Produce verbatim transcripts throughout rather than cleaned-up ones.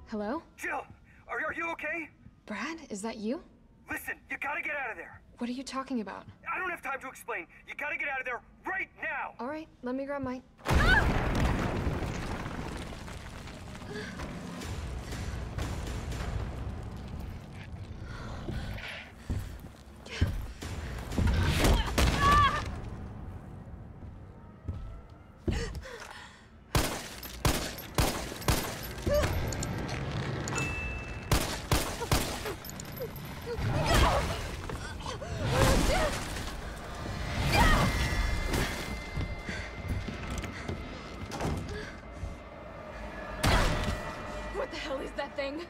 Hello? Jill, are, are you okay? Brad, is that you? Listen, you gotta get out of there. What are you talking about? I don't have time to explain. You gotta get out of there right now. All right, let me grab my... What the hell is that thing?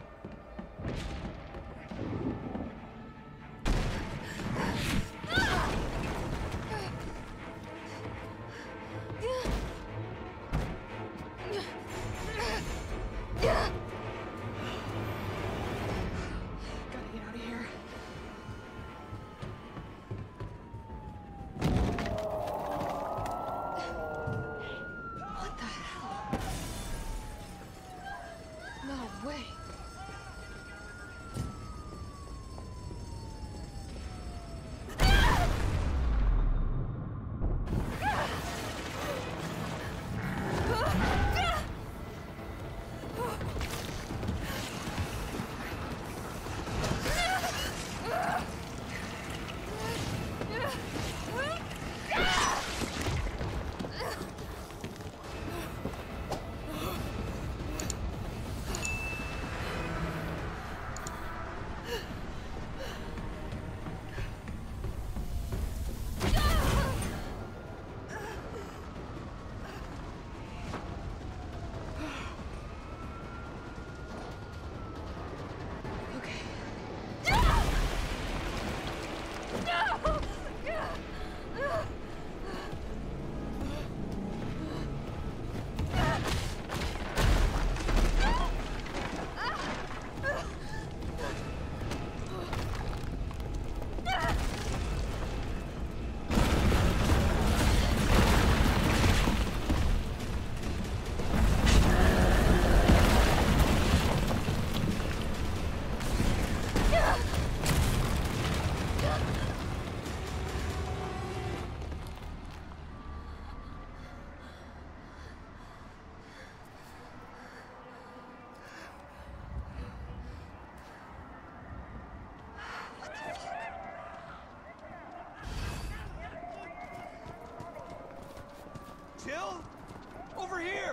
Jill? Over here!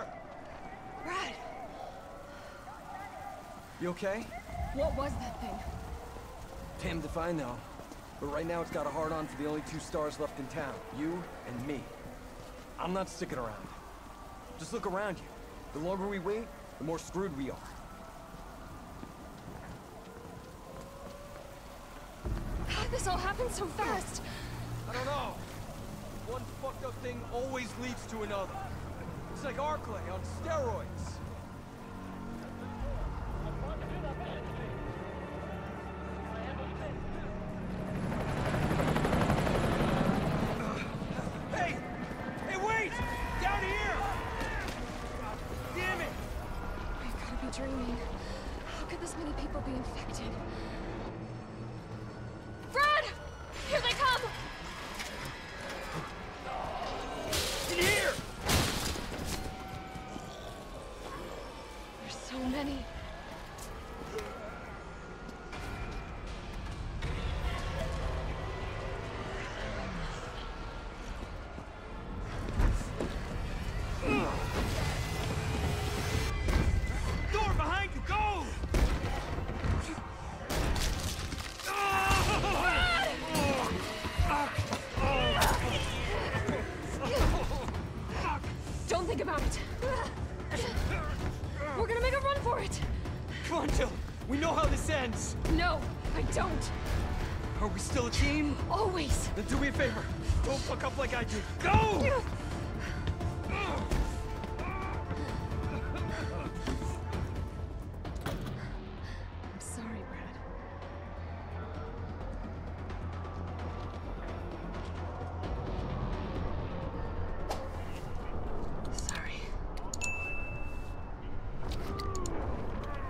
Brad! You okay? What was that thing? Damned if I know. But right now it's got a hard-on for the only two stars left in town. You and me. I'm not sticking around. Just look around you. The longer we wait, the more screwed we are. How did this all happen so fast? I don't know. One fucked up thing always leads to another. It's like Arclay on steroids. Hey! Hey, wait! Down here! God damn it! I've gotta be dreaming. How could this many people be infected? Brad! Here they come! In here! There's so many. Door behind you, go! Don't think about it. We're gonna make a run for it. Come on, Jill. We know how this ends. No, I don't. Are we still a team? Always. Then do me a favor. Don't fuck up like I did. Go! I'm sorry, Brad. Sorry.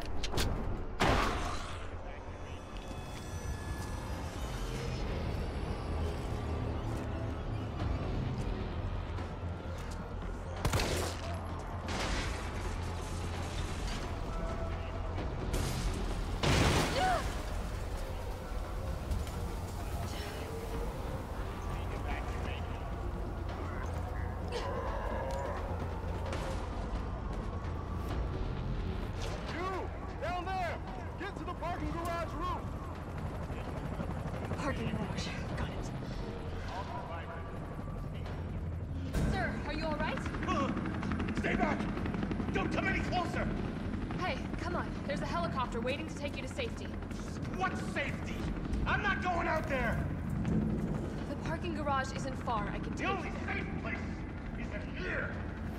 parking garage. Got it. Sir, are you all right? Uh, stay back! Don't come any closer! Hey, come on. There's a helicopter waiting to take you to safety. What safety? I'm not going out there! The parking garage isn't far. I can The take only you there. safe place is in here!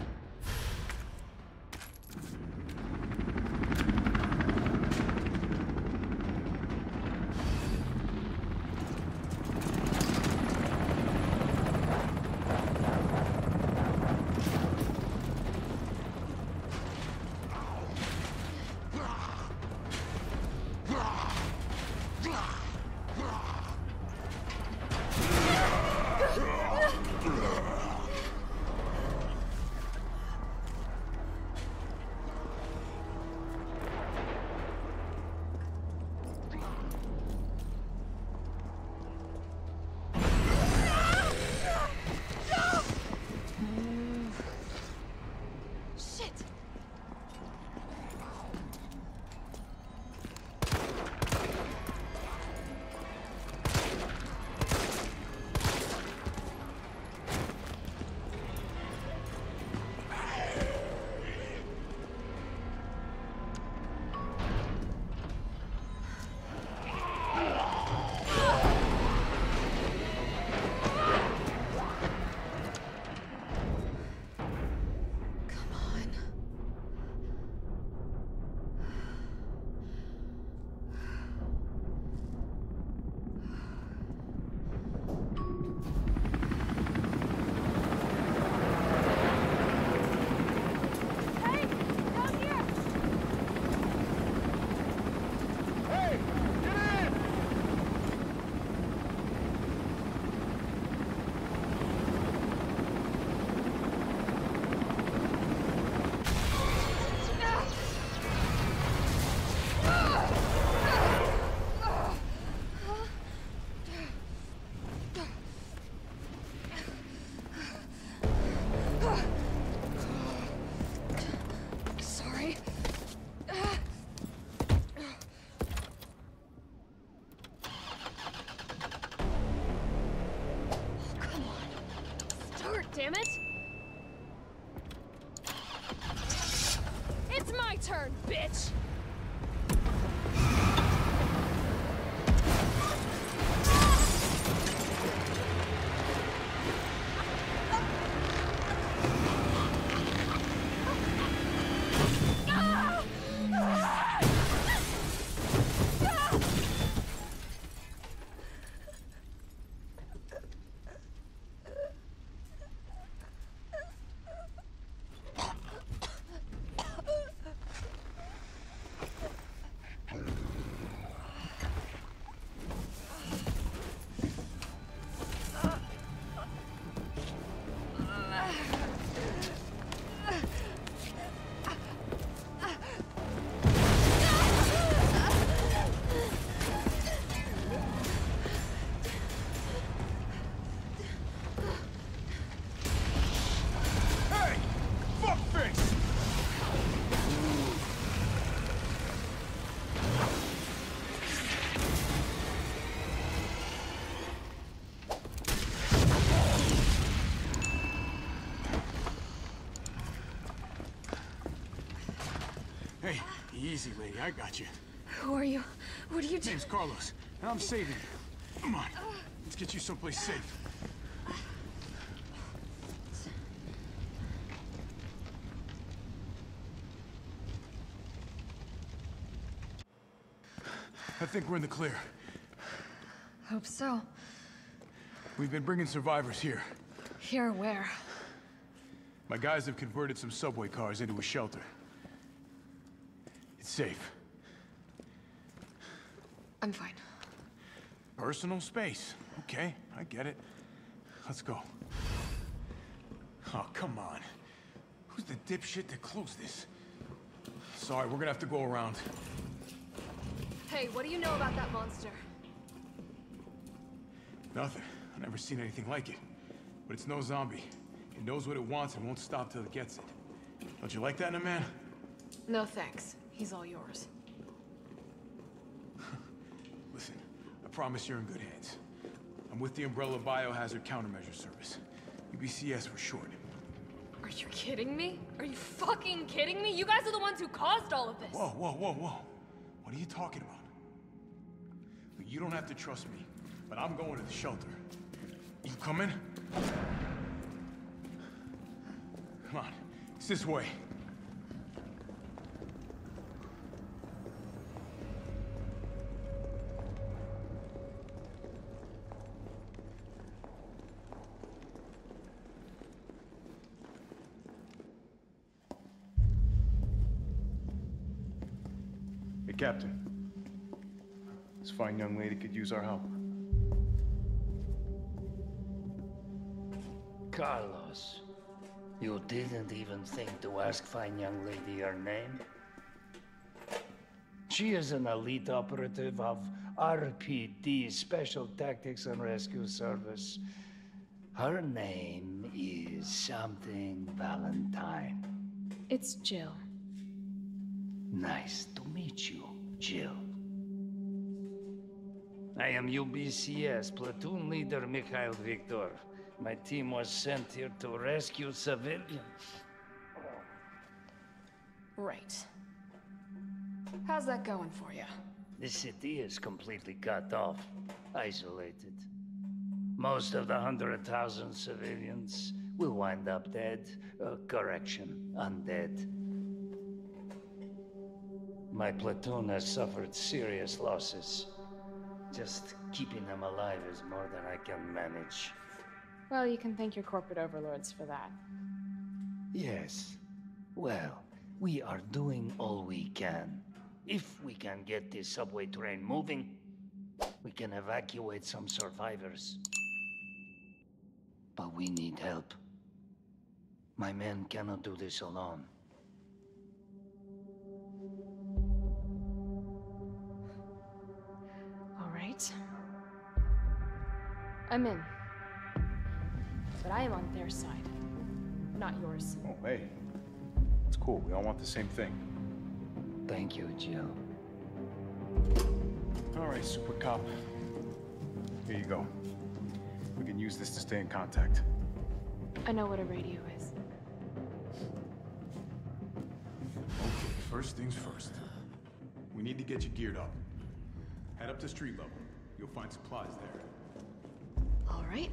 Damn it! It's my turn, bitch! Hey, easy, lady. I got you. Who are you? What are you doing? Name's Carlos, and I'm saving you. Come on, let's get you someplace safe. I think we're in the clear. Hope so. We've been bringing survivors here. Here where? My guys have converted some subway cars into a shelter. It's safe. I'm fine. Personal space. Okay, I get it. Let's go. Oh, come on. Who's the dipshit that closed this? Sorry, we're gonna have to go around. Hey, what do you know about that monster? Nothing. I've never seen anything like it. But it's no zombie. It knows what it wants and won't stop till it gets it. Don't you like that in a man? No thanks. He's all yours. Listen, I promise you're in good hands. I'm with the Umbrella Biohazard Countermeasure Service. U B C S for short. Are you kidding me? Are you fucking kidding me? You guys are the ones who caused all of this. Whoa, whoa, whoa, whoa. What are you talking about? You don't have to trust me, but I'm going to the shelter. You coming? Come on, it's this way. Hey, Captain. This fine young lady could use our help. Carlos, you didn't even think to ask fine young lady her name? She is an elite operative of R P D, Special Tactics and Rescue Service. Her name is something Valentine. It's Jill. Nice to meet you, Jill. I am U B C S platoon leader Mikhail Victor. My team was sent here to rescue civilians. Right. How's that going for you? The city is completely cut off, isolated. Most of the hundred thousand civilians will wind up dead. Uh, correction, undead. My platoon has suffered serious losses. Just keeping them alive is more than I can manage. Well, you can thank your corporate overlords for that. Yes. Well, we are doing all we can. If we can get this subway train moving, we can evacuate some survivors. But we need help. My men cannot do this alone. All right. I'm in. But I am on their side, not yours. Oh, hey. It's cool. We all want the same thing. Thank you, Jill. All right, Super Cop. Here you go. We can use this to stay in contact. I know what a radio is. Okay, first things first. We need to get you geared up. Head up to street level. You'll find supplies there. All right.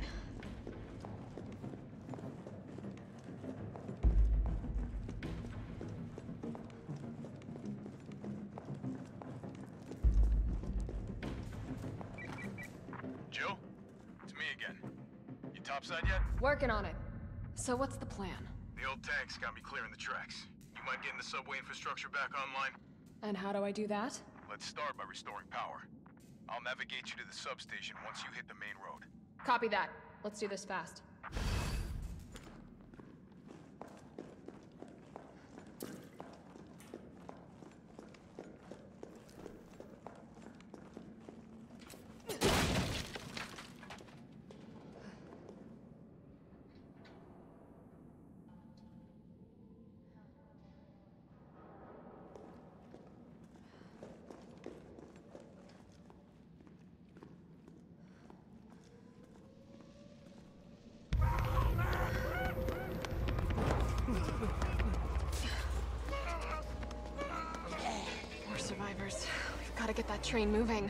Jill? It's me again. You topside yet? Working on it. So what's the plan? The old tanks got me clearing the tracks. You mind getting the subway infrastructure back online? And how do I do that? Let's start by restoring power. I'll navigate you to the substation once you hit the main road. Copy that. Let's do this fast. More survivors. We've got to get that train moving.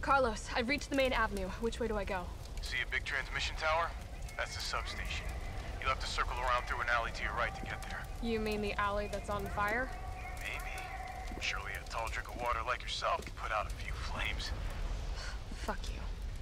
Carlos, I've reached the main avenue. Which way do I go? See a big transmission tower? That's the substation. You'll have to circle around through an alley to your right to get there. You mean the alley that's on fire? Maybe. Surely a tall drink of water like yourself can put out a few flames. Fuck you.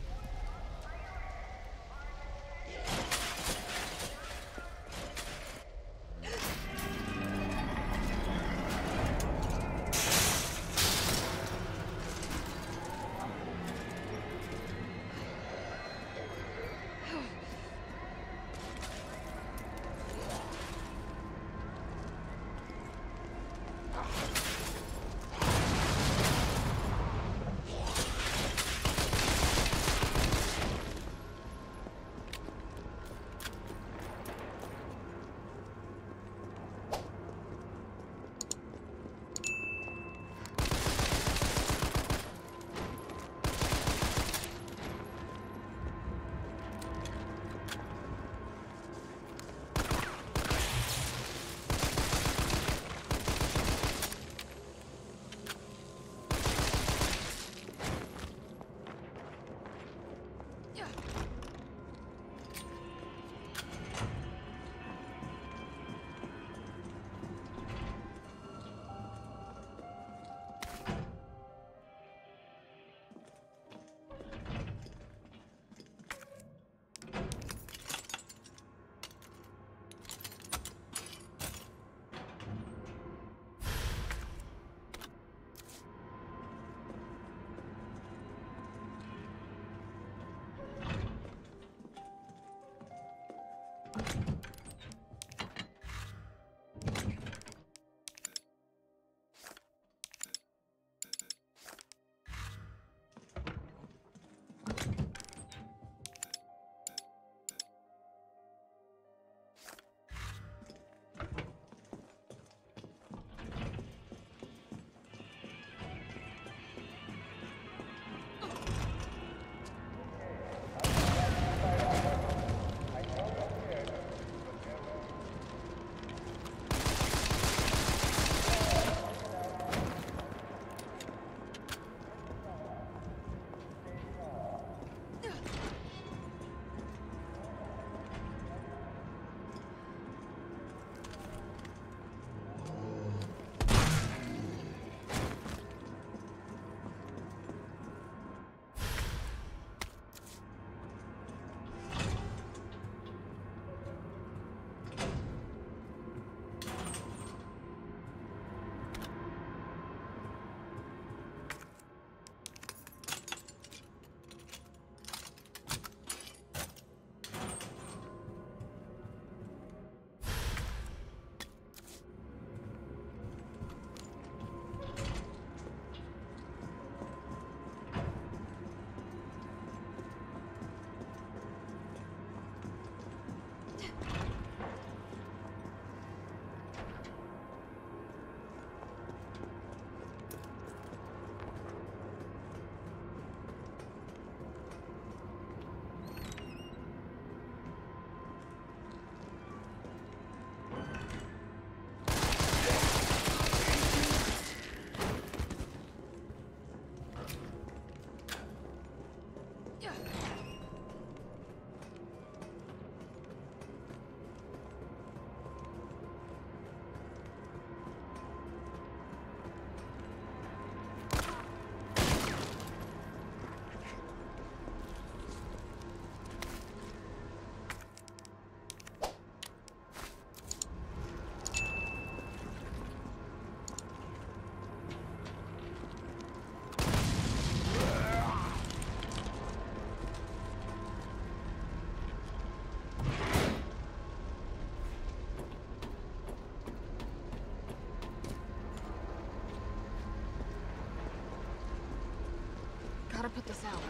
Gotta put this out.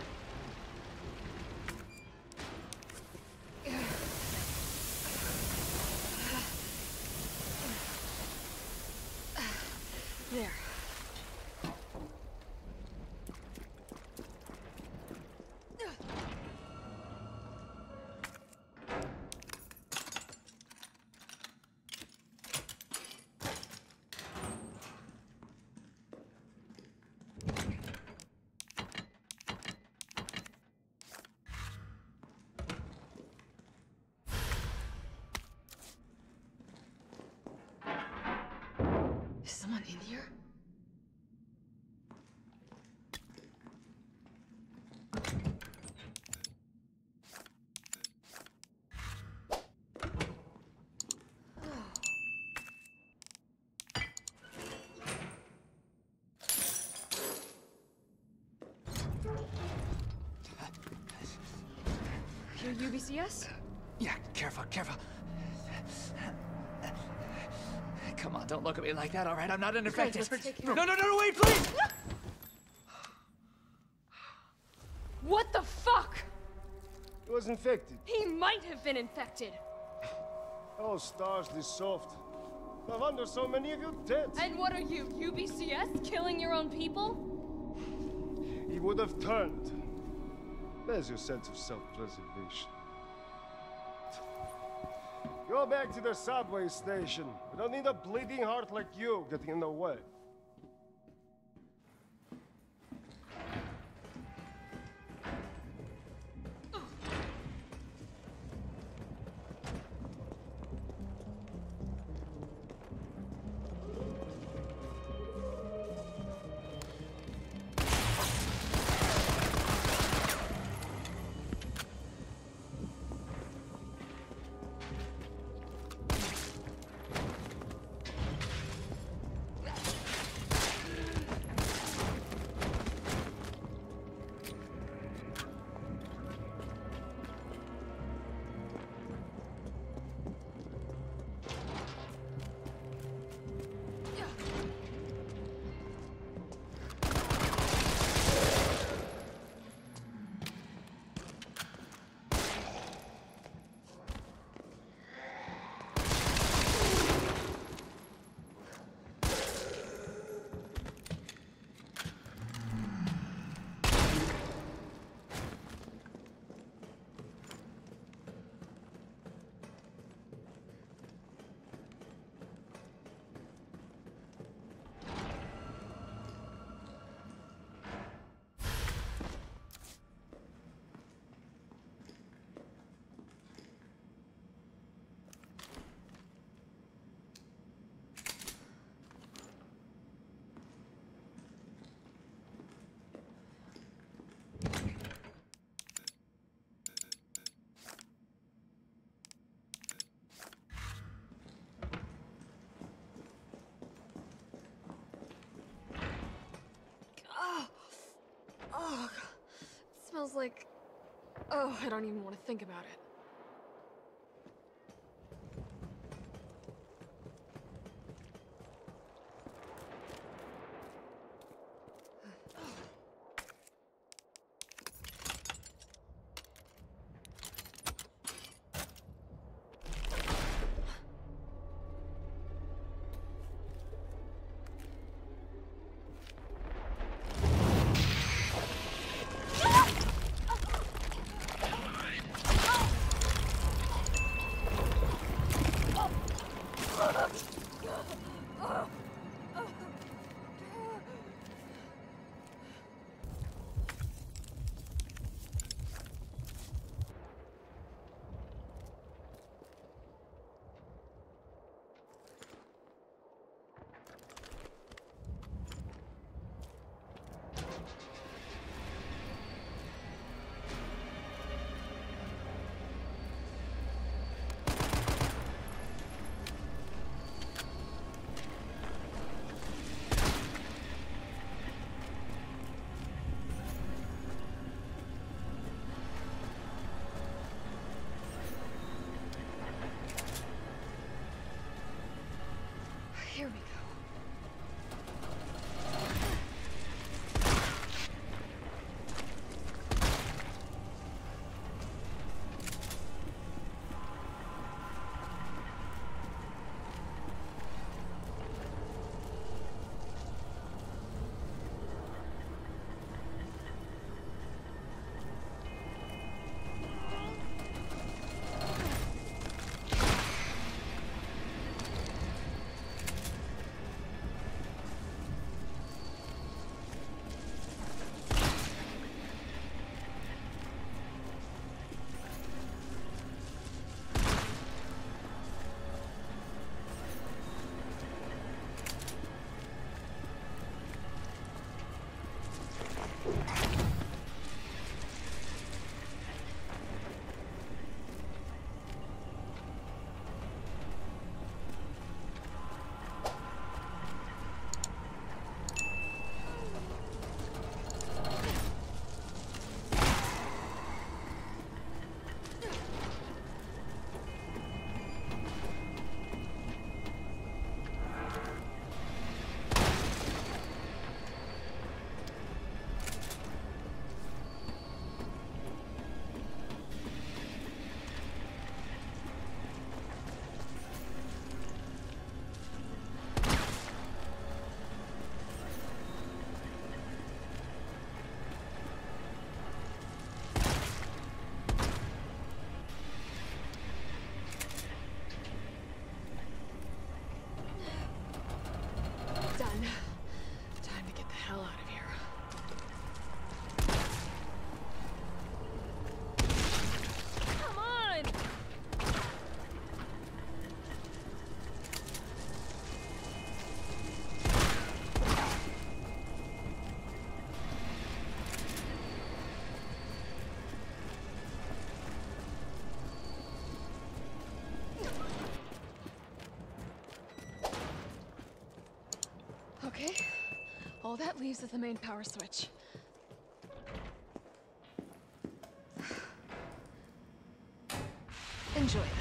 There. Is someone in here? You're U B C S? Yeah, careful, careful. Come on, don't look at me like that, all right? I'm not an infected. let's take care No, no, no, no, wait, please! What the fuck? He was infected. He might have been infected. Oh, stars, this soft. No wonder so many of you dead. And what are you, U B C S? Killing your own people? He would have turned. There's your sense of self-preservation. Go back to the subway station. We don't need a bleeding heart like you getting in the way. Oh, it smells like... Oh, I don't even want to think about it. Here we go. Okay. All that leaves is the main power switch. Enjoy that.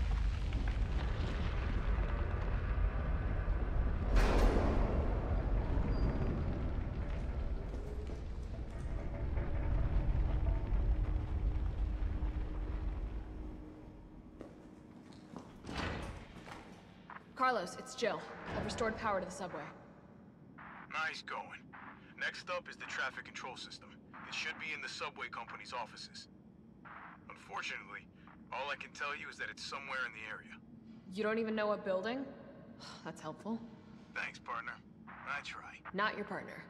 Carlos, it's Jill. I've restored power to the subway. Nice going. Next up is the traffic control system. It should be in the subway company's offices. Unfortunately, all I can tell you is that it's somewhere in the area. You don't even know what building? That's helpful. Thanks, partner. I try. Not your partner.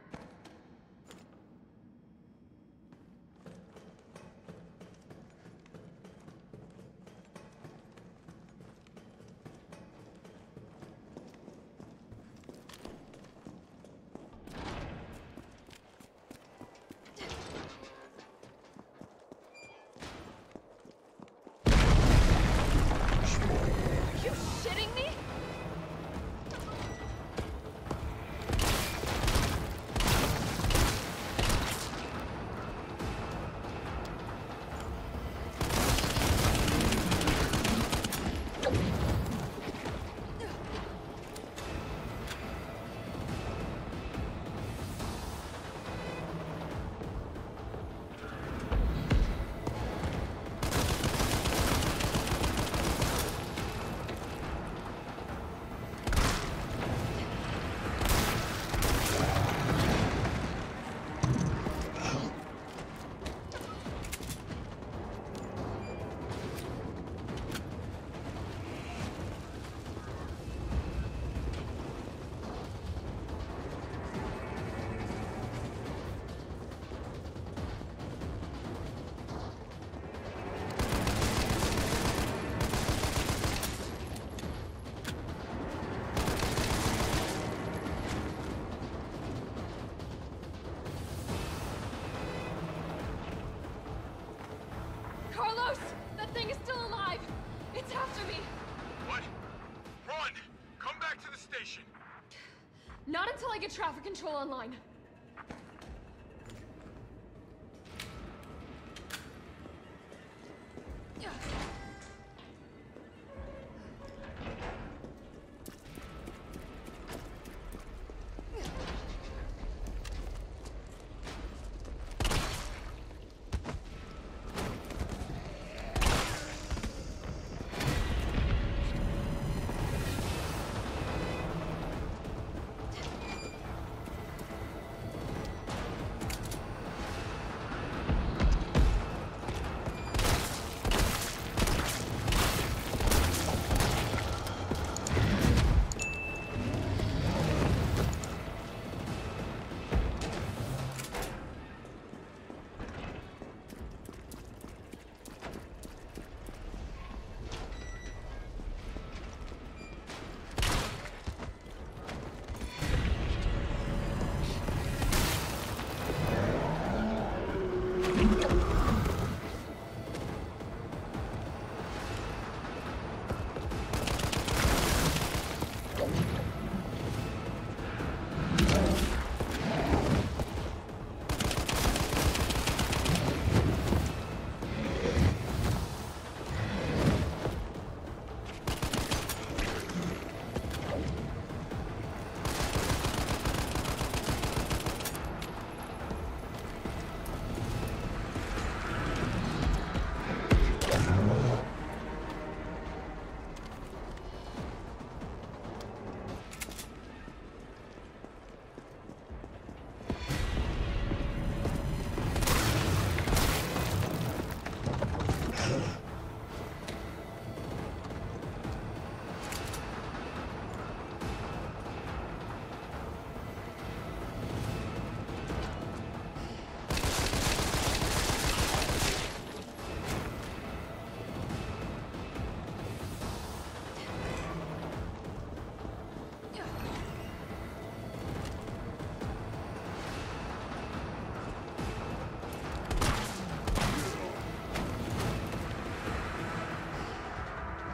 Carlos! That thing is still alive! It's after me! What? Run! Come back to the station! Not until I get traffic control online.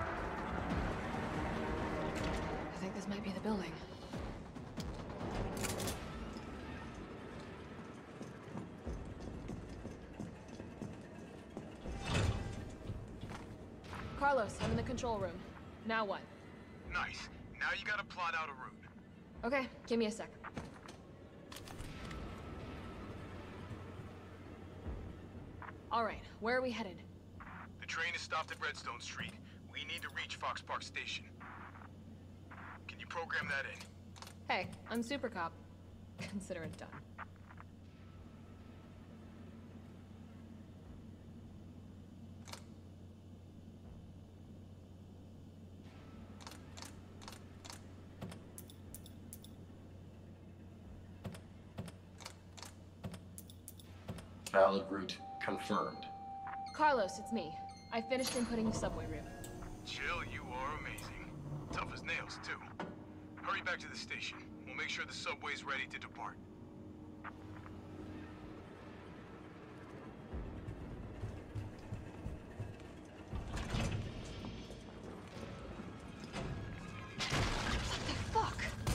Might be the building. Carlos, I'm in the control room. Now what? Nice. Now you gotta plot out a route. Okay, give me a sec. All right, where are we headed? The train is stopped at Redstone Street. We need to reach Fox Park Station. Can you program that in? Hey, I'm Super Cop. Consider it done. Valid route confirmed. Carlos, it's me. I finished inputting the subway route. Jill, you are amazing. Tough as nails, too. Hurry back to the station. We'll make sure the subway's ready to depart. What the fuck?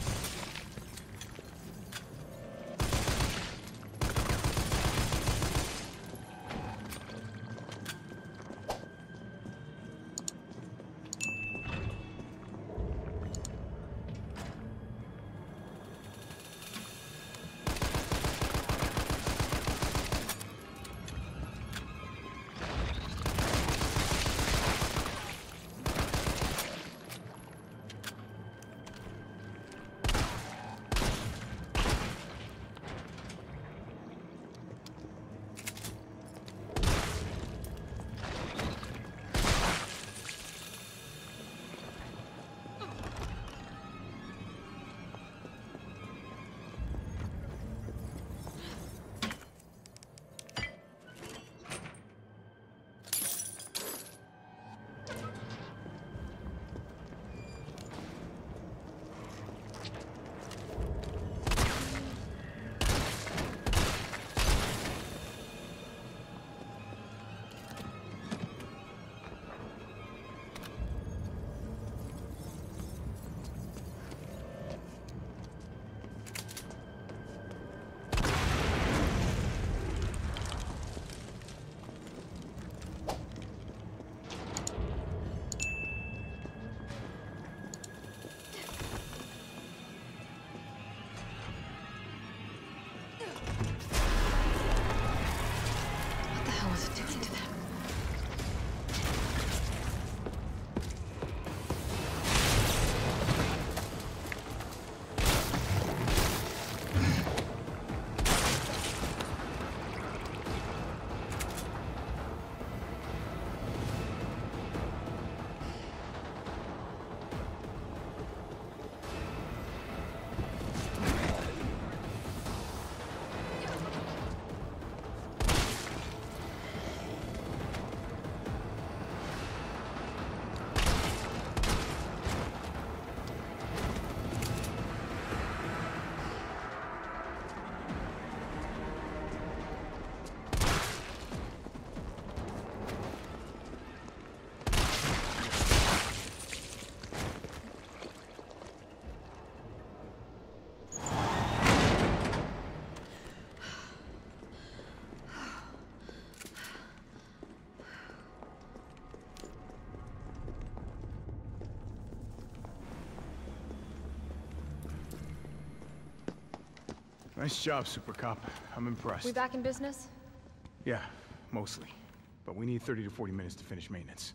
Nice job, Super Cop. I'm impressed. We back in business? Yeah, mostly. But we need thirty to forty minutes to finish maintenance.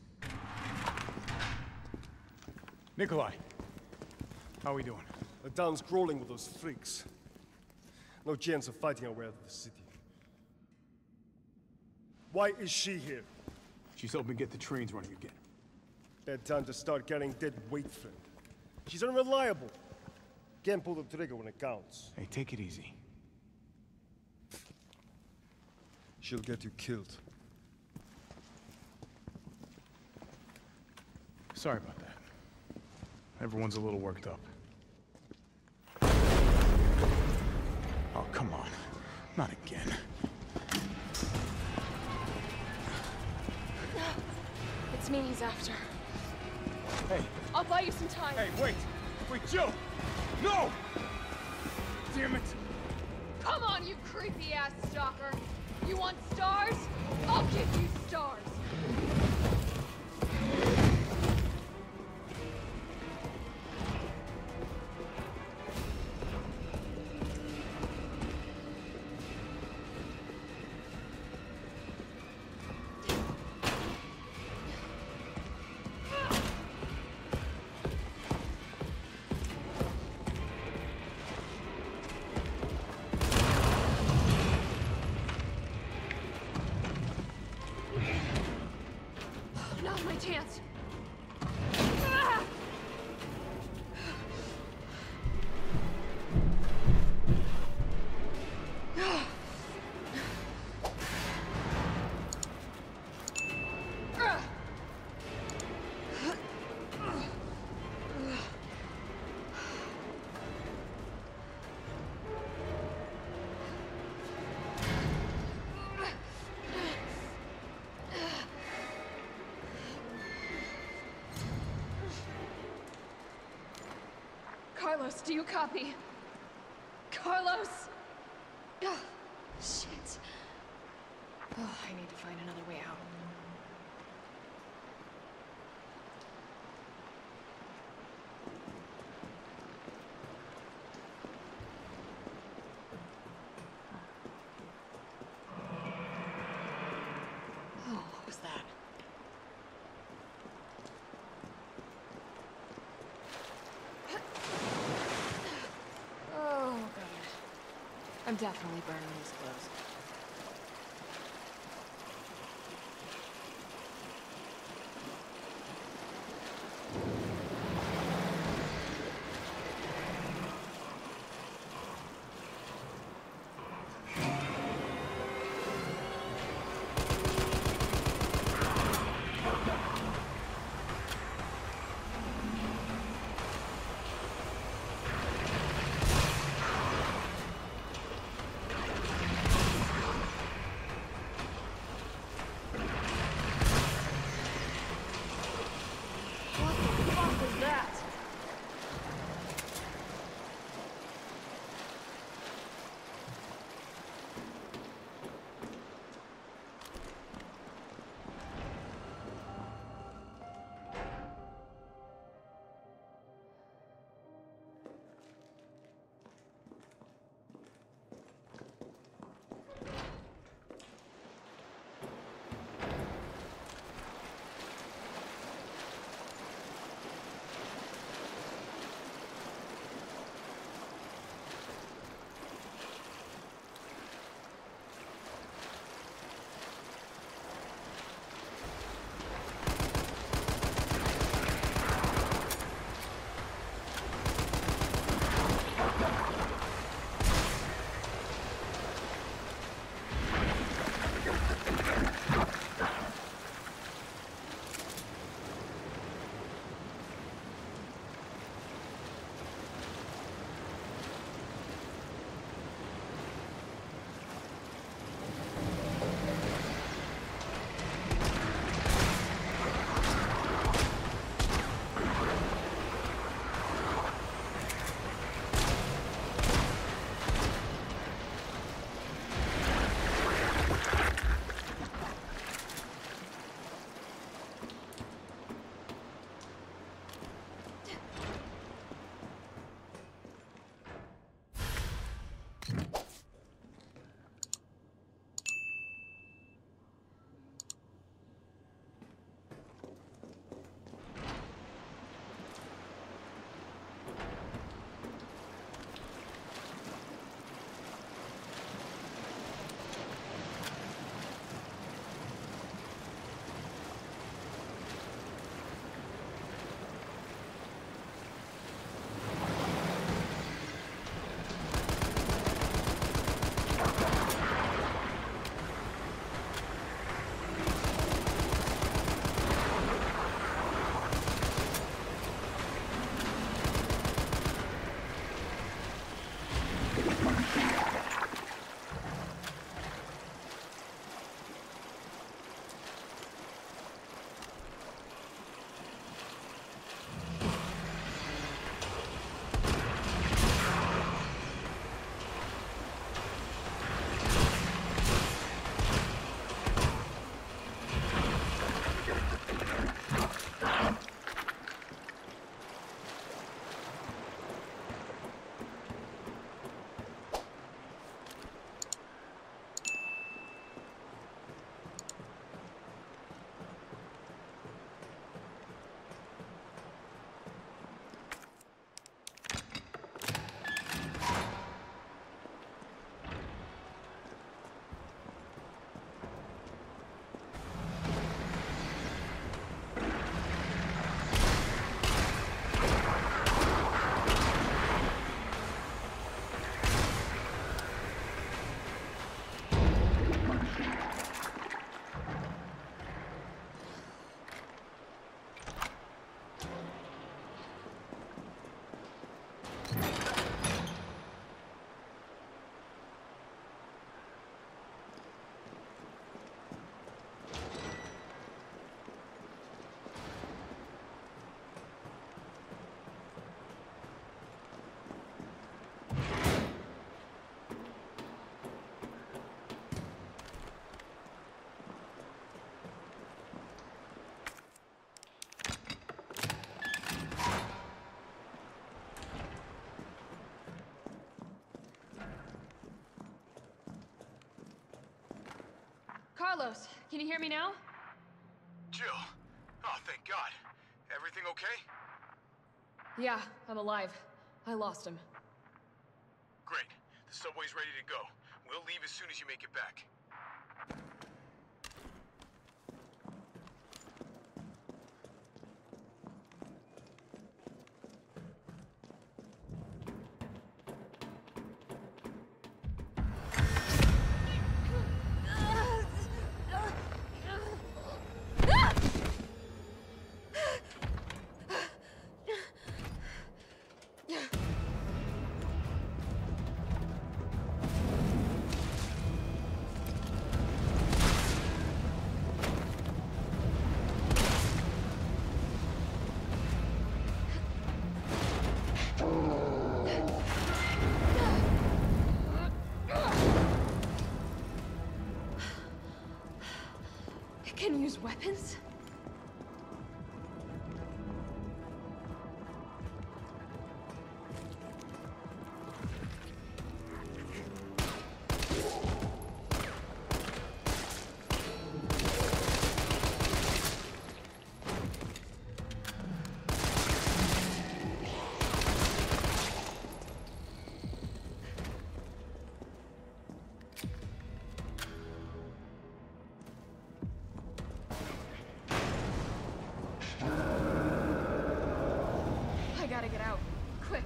Nikolai, how are we doing? The town's crawling with those freaks. No chance of fighting our way out of the city. Why is she here? She's helping get the trains running again. Bad time to start carrying dead weight, friend. She's unreliable. Can't pull the trigger when it counts. Hey, take it easy. She'll get you killed. Sorry about that. Everyone's a little worked up. Oh, come on. Not again. It's me he's after. Hey. I'll buy you some time. Hey, wait! Wait, Jill! No! Damn it! Come on, you creepy-ass stalker! You want stars? I'll give you stars! Not my chance. Ah! Carlos, do you copy? Carlos! Oh, shit. Oh, I need to find another way out. Oh, what was that? Oh, God. I'm definitely burning these clothes. Carlos, can you hear me now? Jill. Oh, thank God. Everything okay? Yeah, I'm alive. I lost him. Great. The subway's ready to go. We'll leave as soon as you make it back. Can use weapons? Gotta get out. Quick.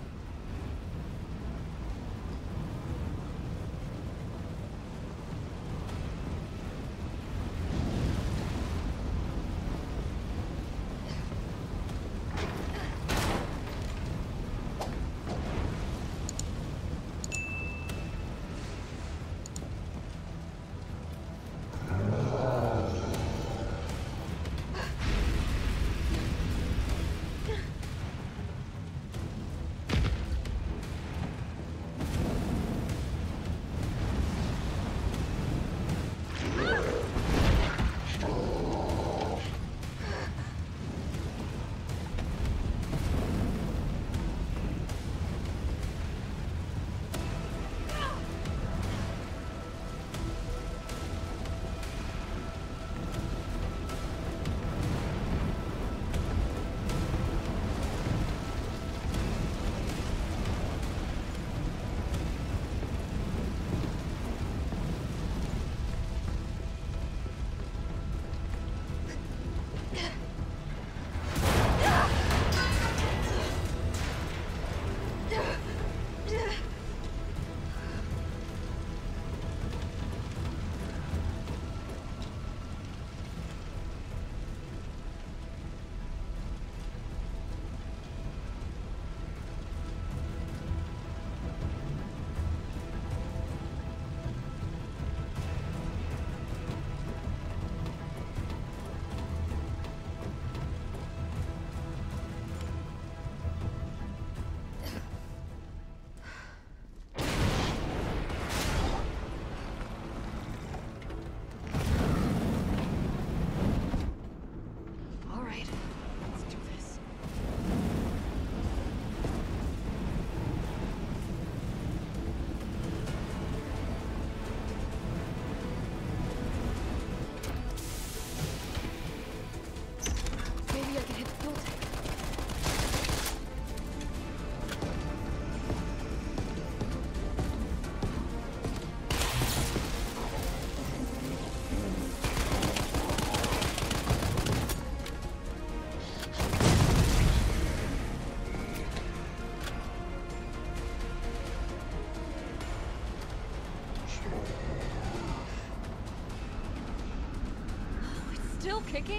Still kicking?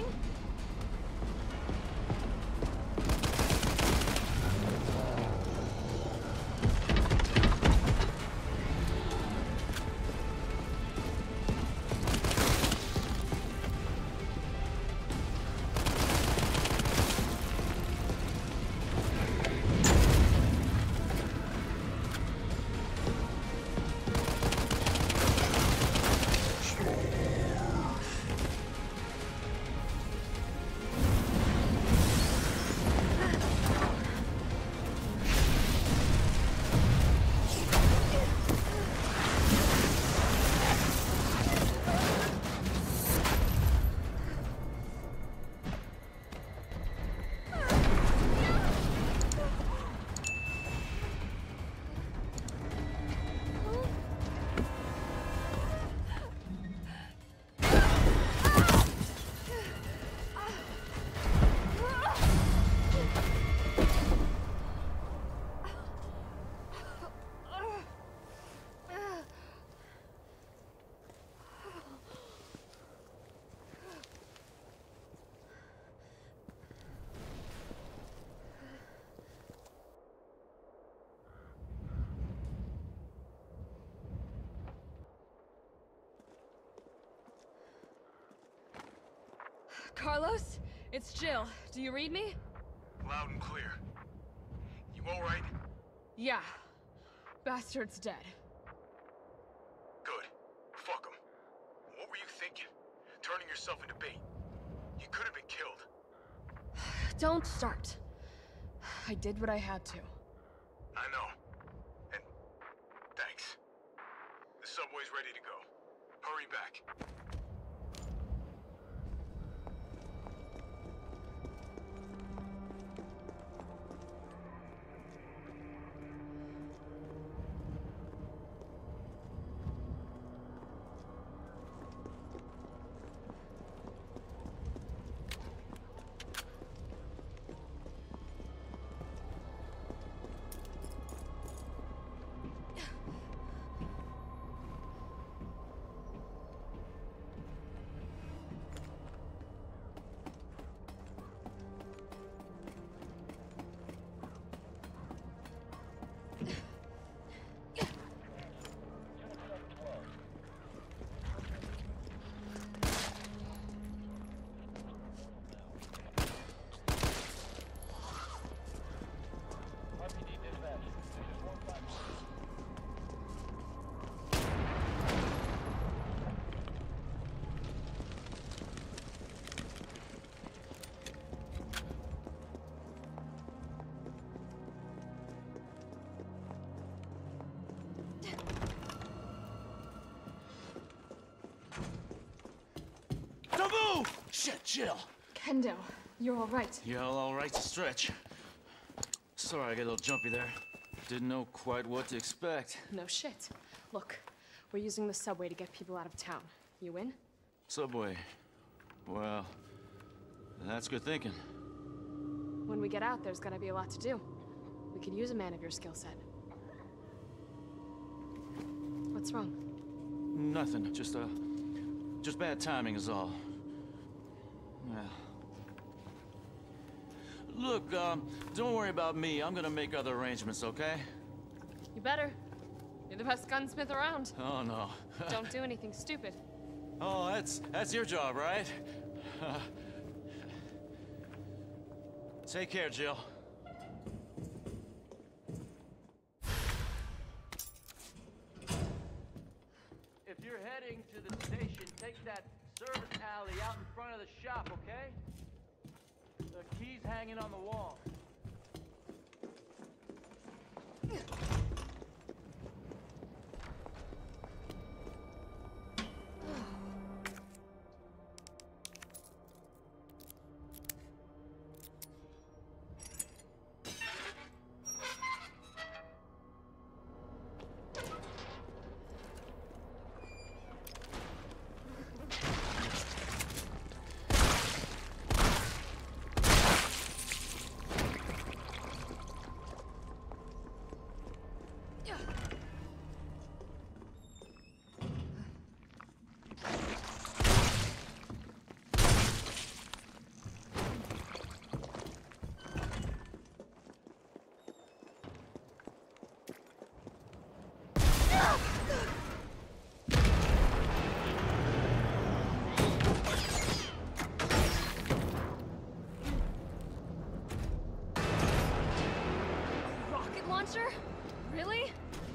Carlos? It's Jill. Do you read me? Loud and clear. You all right? Yeah. Bastard's dead. Good. Fuck him. What were you thinking? Turning yourself into bait. You could have been killed. Don't start. I did what I had to. I know. And thanks. The subway's ready to go. Hurry back. Shit, Jill. Kendo, you're all right. Yeah, all right to stretch. Sorry, I got a little jumpy there. Didn't know quite what to expect. No shit. Look, we're using the subway to get people out of town. You in? Subway. Well, that's good thinking. When we get out, there's gonna be a lot to do. We could use a man of your skill set. What's wrong? Nothing. Just, uh, just bad timing is all. Well. Look, um, don't worry about me. I'm gonna make other arrangements, okay? You better. You're the best gunsmith around. Oh, no. Don't do anything stupid. Oh, that's, that's your job, right? Uh, take care, Jill. If you're heading to the station, take that service alley out in front of the shop, okay? The key's hanging on the wall. Really?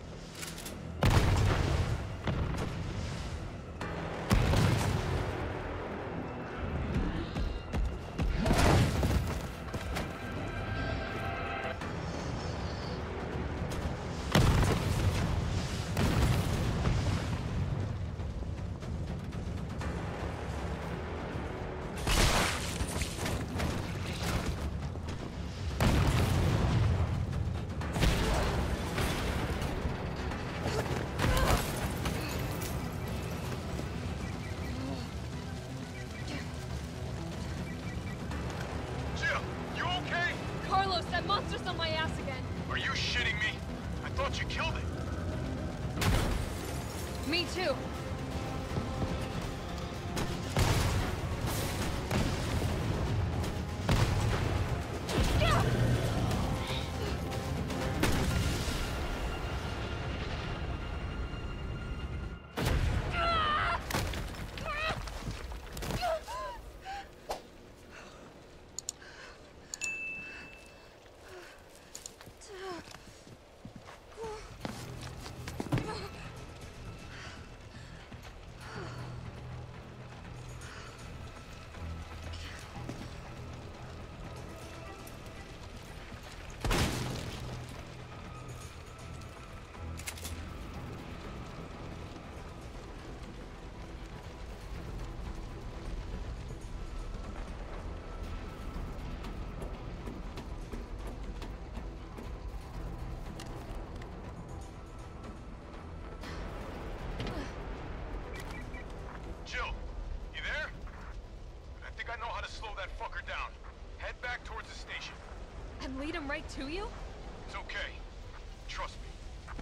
That monster's on my ass again. Are you shitting me? I thought you killed it. Me too. towards the station. And lead him right to you? It's okay. Trust me.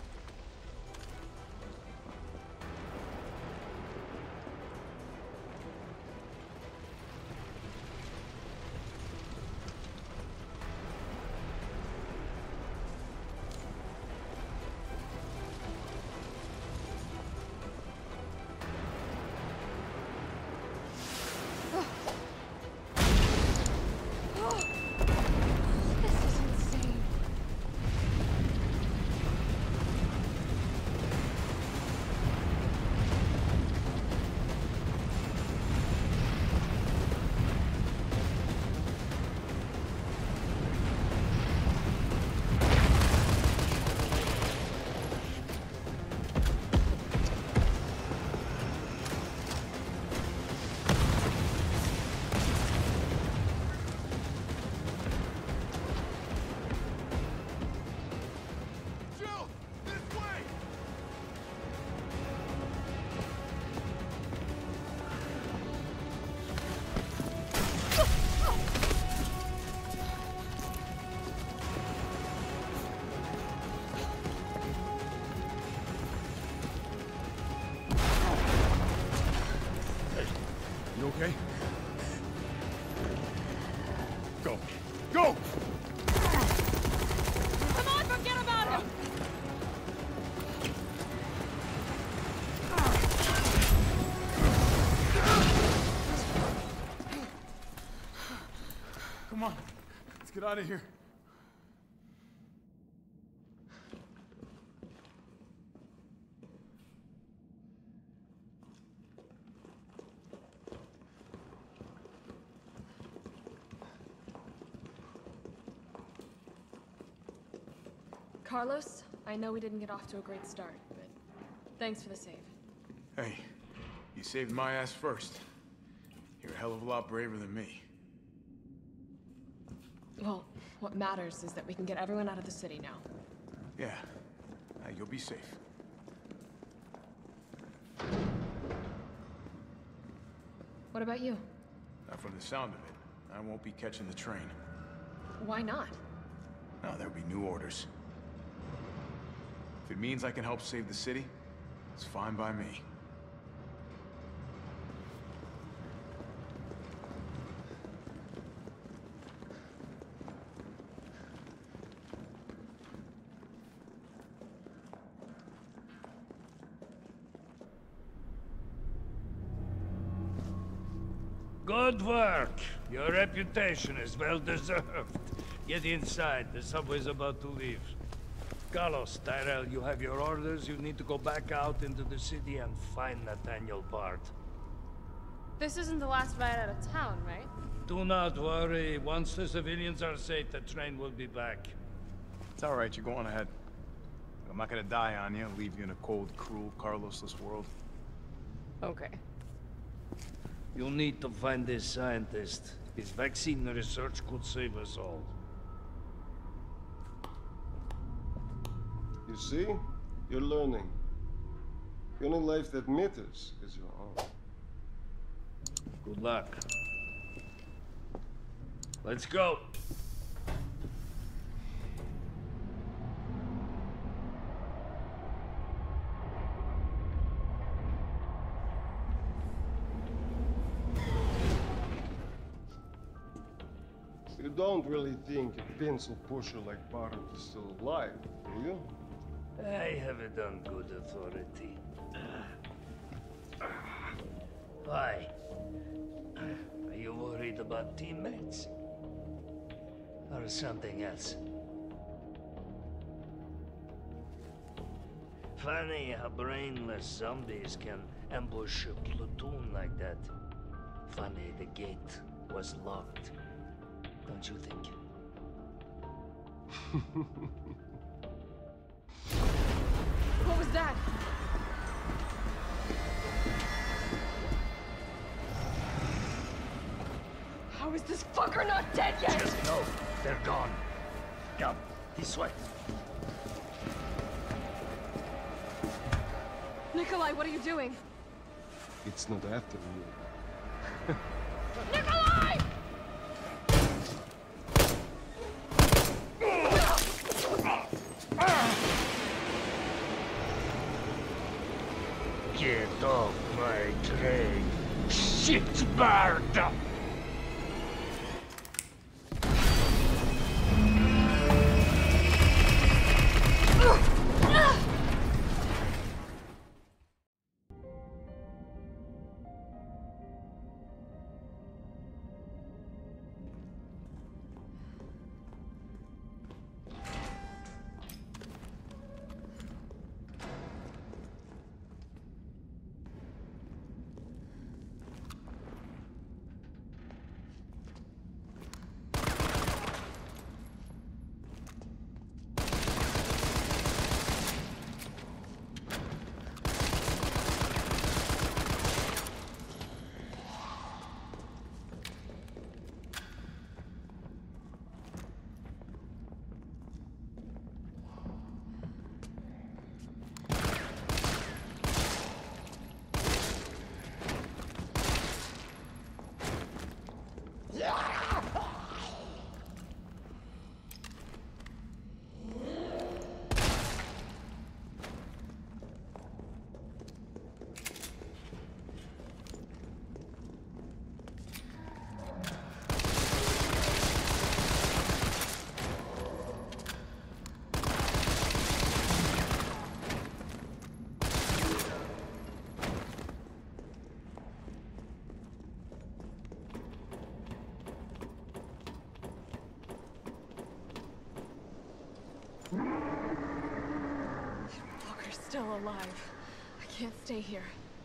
You okay? Go. Go! Come on, forget about him! Come on. Let's get out of here. Carlos, I know we didn't get off to a great start, but thanks for the save. Hey, you saved my ass first. You're a hell of a lot braver than me. Well, what matters is that we can get everyone out of the city now. Yeah. Uh, you'll be safe. What about you? Not from the sound of it. I won't be catching the train. Why not? No, there'll be new orders. If it means I can help save the city, it's fine by me. Good work. Your reputation is well deserved. Get inside. The subway's about to leave. Carlos, Tyrell, you have your orders. You need to go back out into the city and find Nathaniel Bard. This isn't the last ride out of town, right? Do not worry. Once the civilians are safe, the train will be back. It's all right. You're going ahead. I'm not gonna die on you, leave you in a cold, cruel, Carlosless world. Okay. You'll need to find this scientist. His vaccine research could save us all. You see? You're learning. The only life that matters is your own. Good luck. Let's go. You don't really think a pencil pusher like Bard is still alive, do you? I have it on good authority. Why? Are you worried about teammates? Or something else? Funny how brainless zombies can ambush a platoon like that. Funny the gate was locked. Don't you think? What was that? How is this fucker not dead yet? Just know they're gone. Come, this way. Nikolai, what are you doing? It's not after you. Nikolai! Get off my train, shitbird! Still alive. I can't stay here.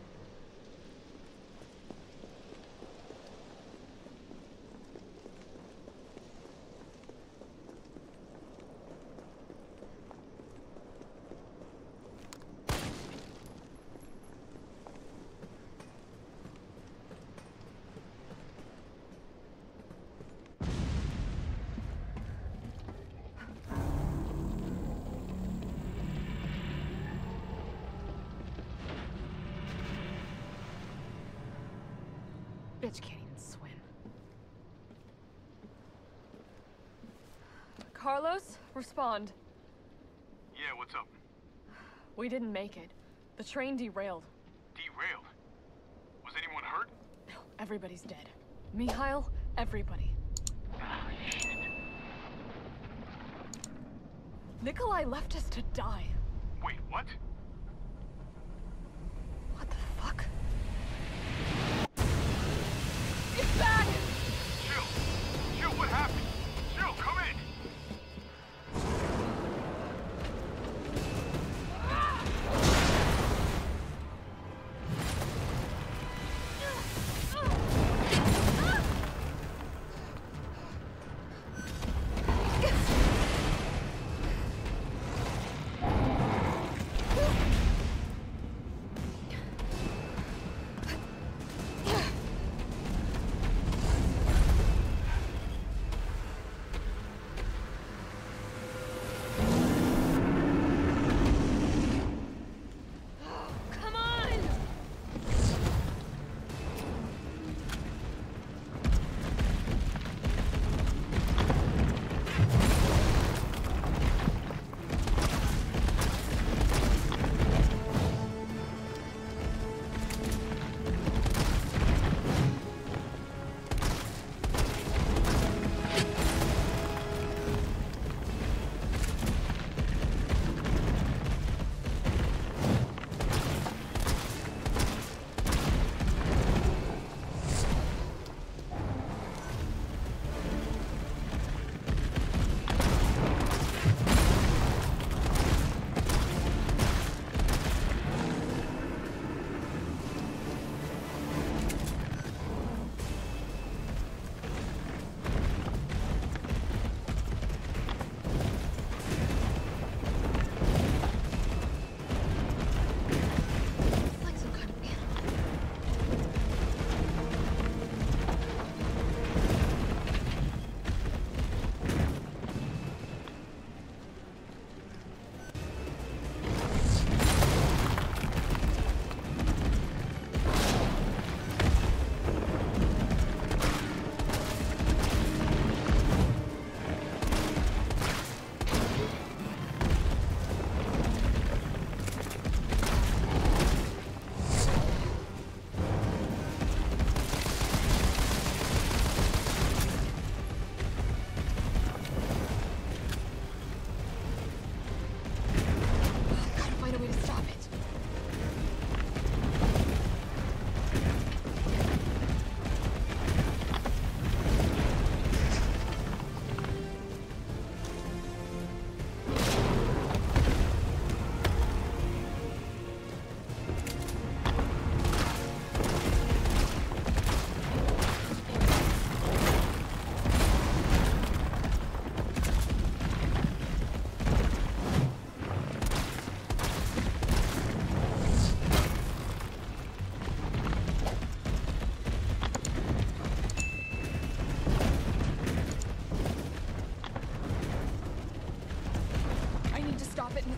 Bitch can't even swim. Carlos, respond. Yeah, what's up? We didn't make it. The train derailed. Derailed? Was anyone hurt? No, everybody's dead. Mikhail, everybody. Ah, shit. Nikolai left us to die. Wait, what? What the fuck? It's back! Jill! Jill, what happened? Jill, come in!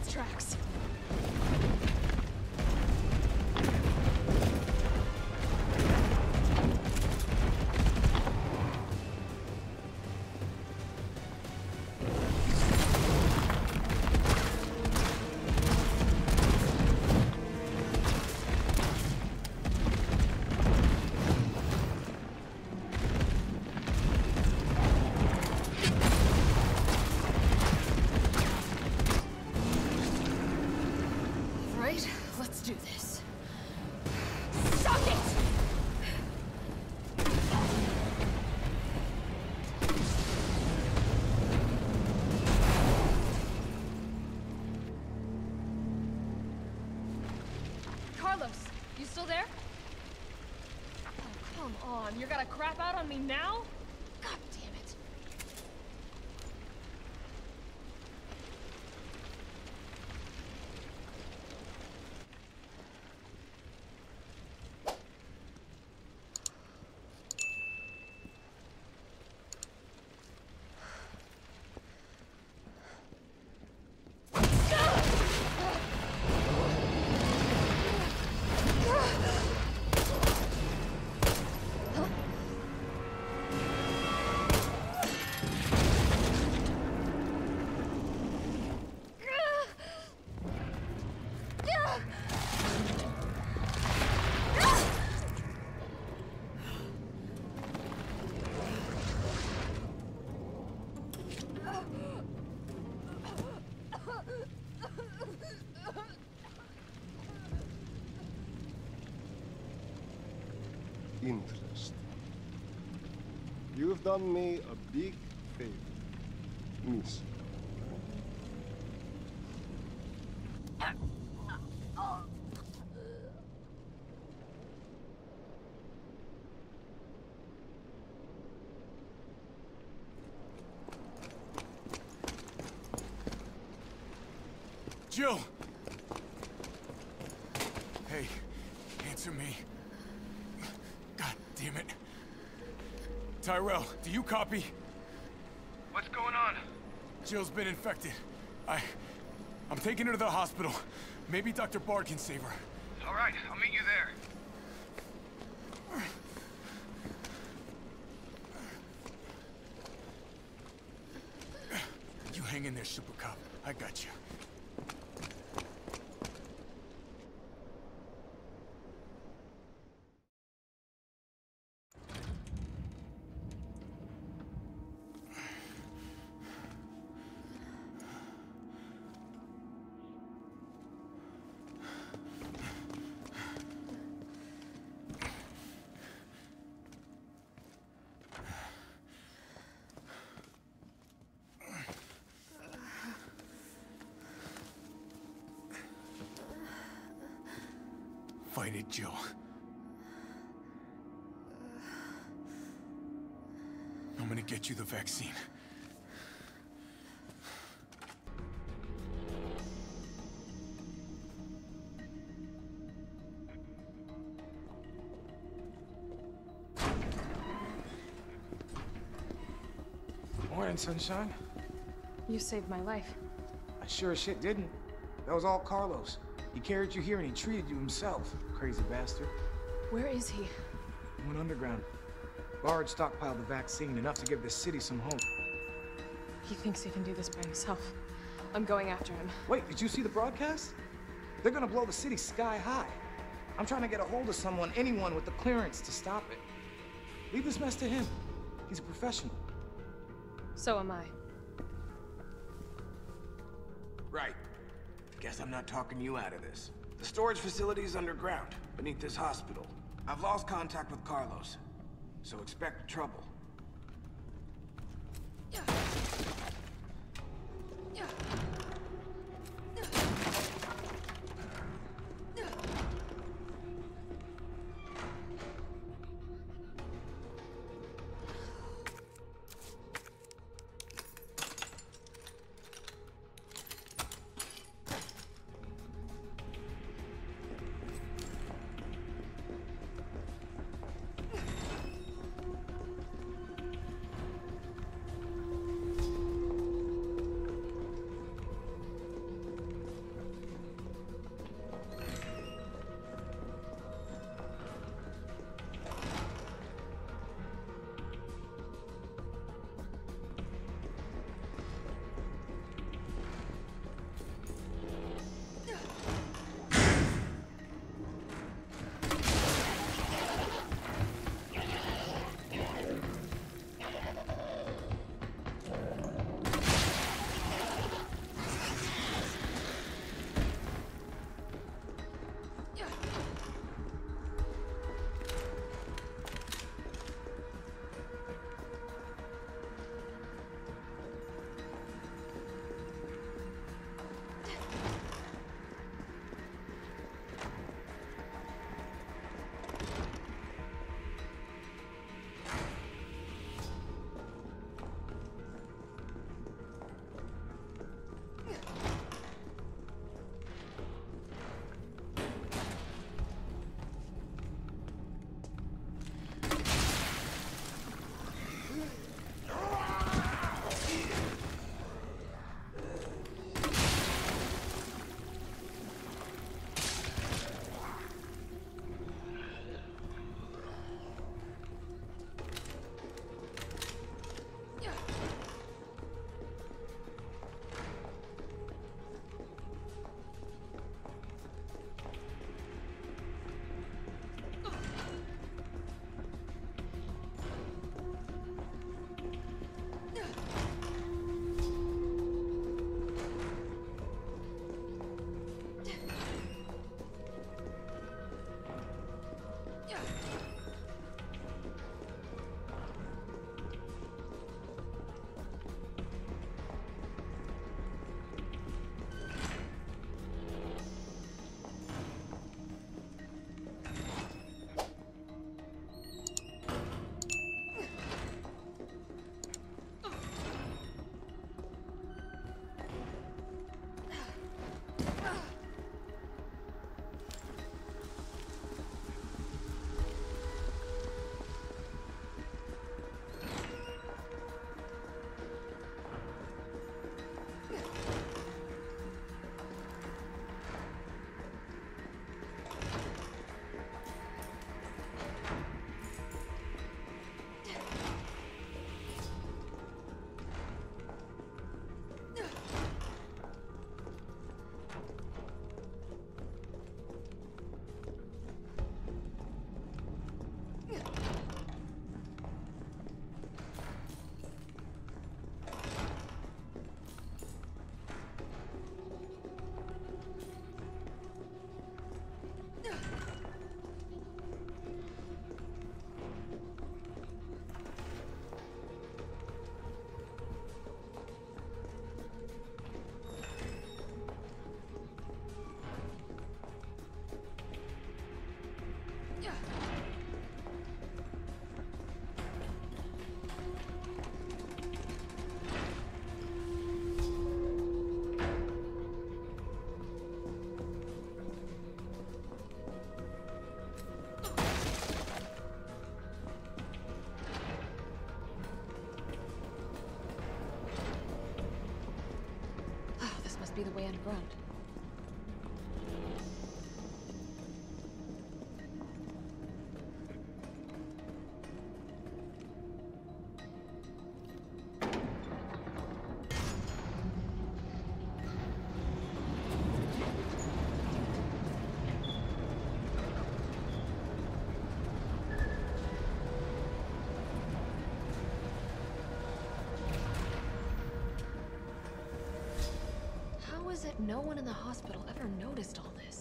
these tracks. Let's do this. Suck it! Carlos, you still there? Oh, come on. You're gonna crap out on me now? God damn it. Interesting. You've done me a big favor, miss. Jill! Hey, answer me. God damn it. Tyrell, do you copy? What's going on? Jill's been infected. I... I'm taking her to the hospital. Maybe Doctor Bard can save her. All right, I'll meet you there. You hang in there, Super Cop. I got you. Fight it, Jill. I'm gonna get you the vaccine. Morning, sunshine. You saved my life. I sure as shit didn't. That was all Carlos. He carried you here and he treated you himself, crazy bastard. Where is he? He went underground. Bard stockpiled the vaccine, enough to give this city some hope. He thinks he can do this by himself. I'm going after him. Wait, did you see the broadcast? They're gonna blow the city sky high. I'm trying to get a hold of someone, anyone with the clearance to stop it. Leave this mess to him. He's a professional. So am I. Right. Guess I'm not talking you out of this. The storage facility is underground, beneath this hospital. I've lost contact with Carlos, so expect trouble. be the way underground. How is it no one in the hospital ever noticed all this?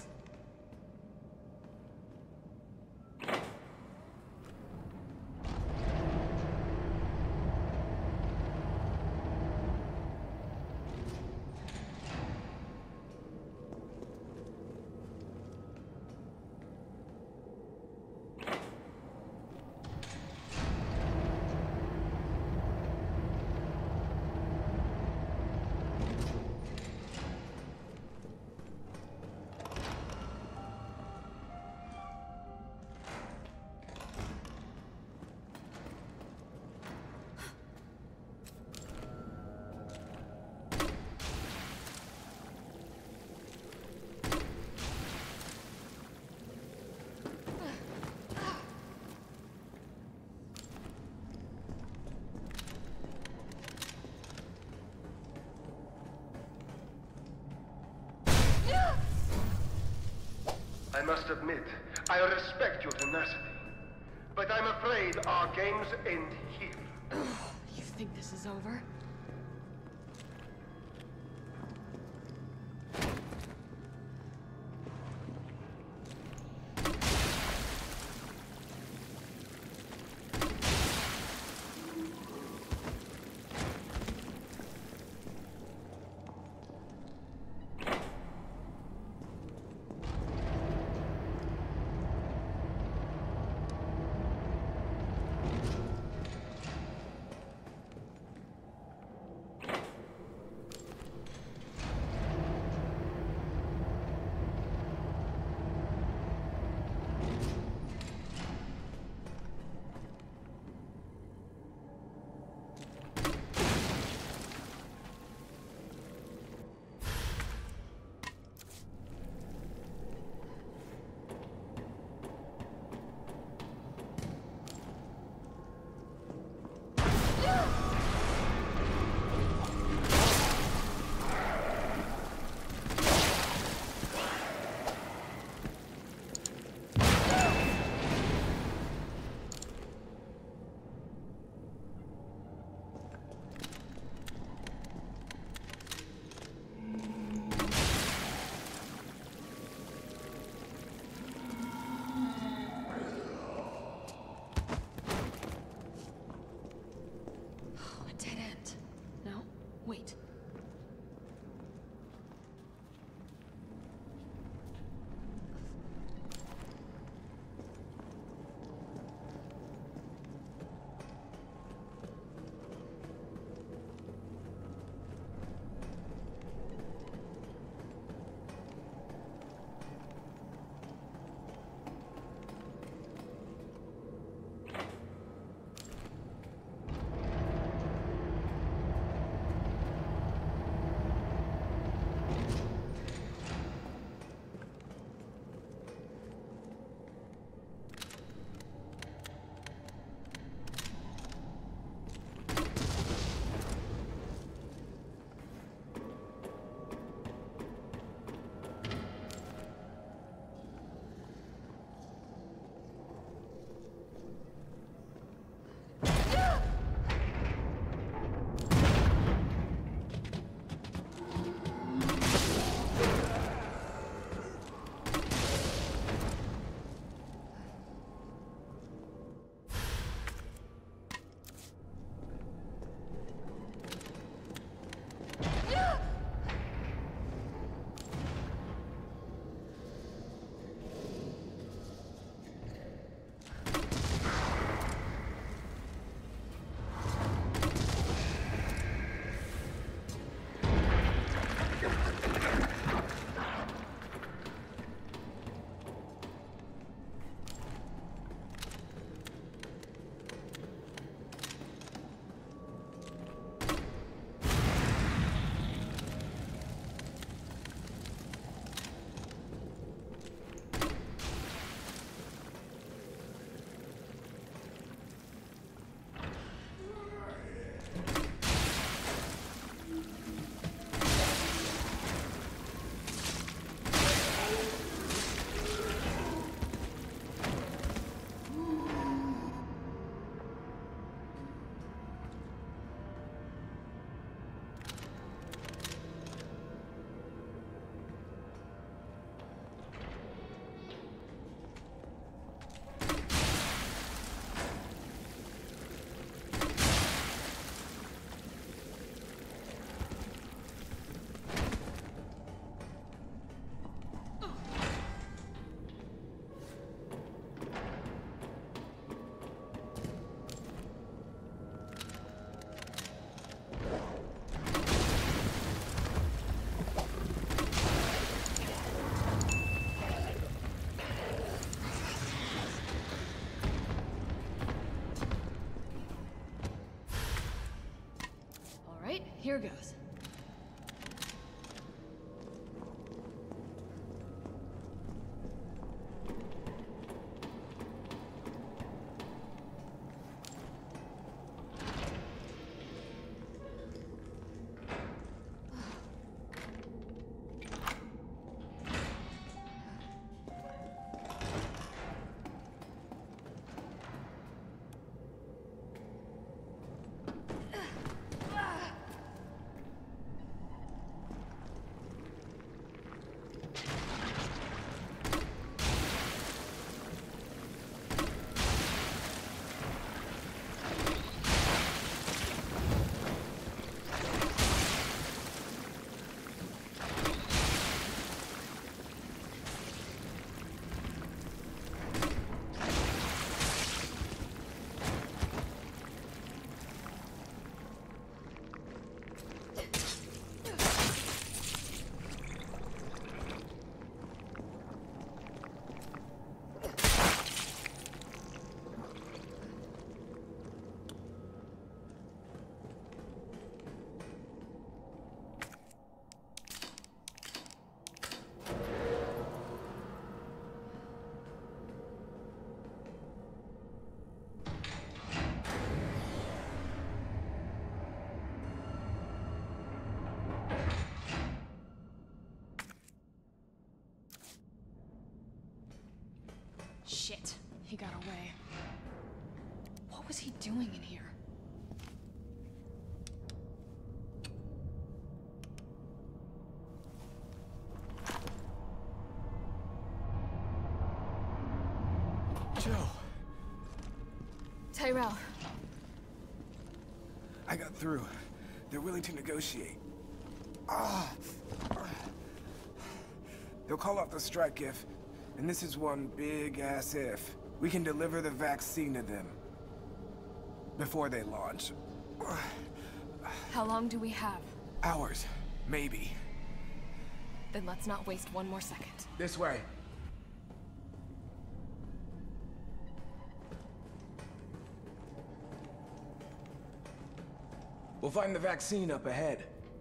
I must admit, I respect your tenacity. But I'm afraid our games end here. You think this is over? Here goes. Shit, he got away. What was he doing in here? Joe. Tyrell. I got through. They're willing to negotiate. Ah. They'll call off the strike if, and this is one big-ass if, we can deliver the vaccine to them before they launch. How long do we have? Hours, maybe. Then let's not waste one more second. This way. We'll find the vaccine up ahead.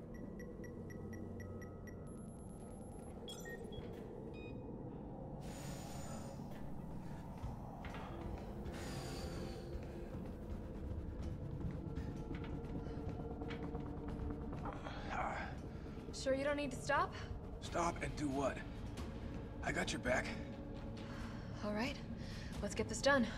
Sure you don't need to stop? Stop and do what? I got your back. All right, let's get this done.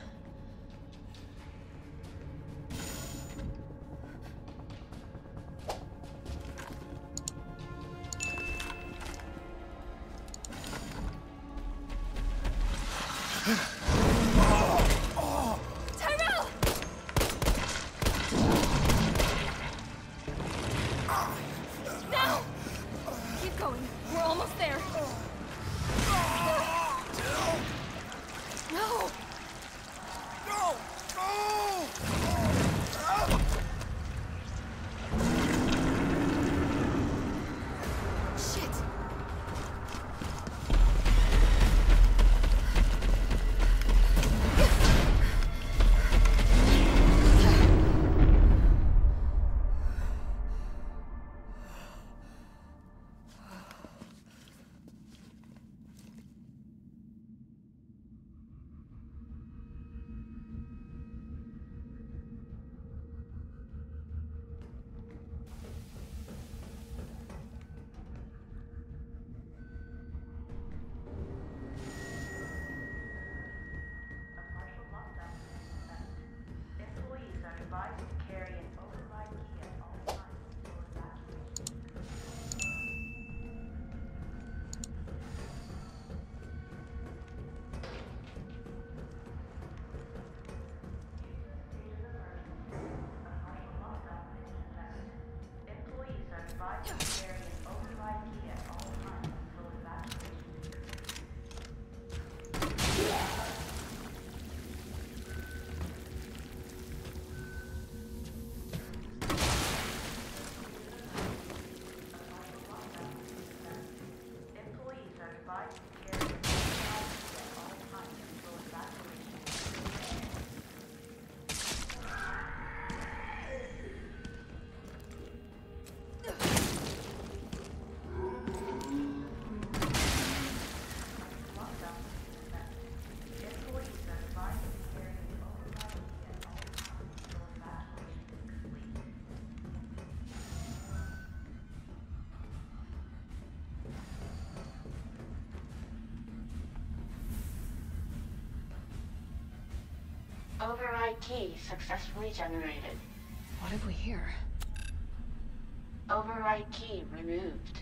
Override key successfully generated. What have we here? Override key removed.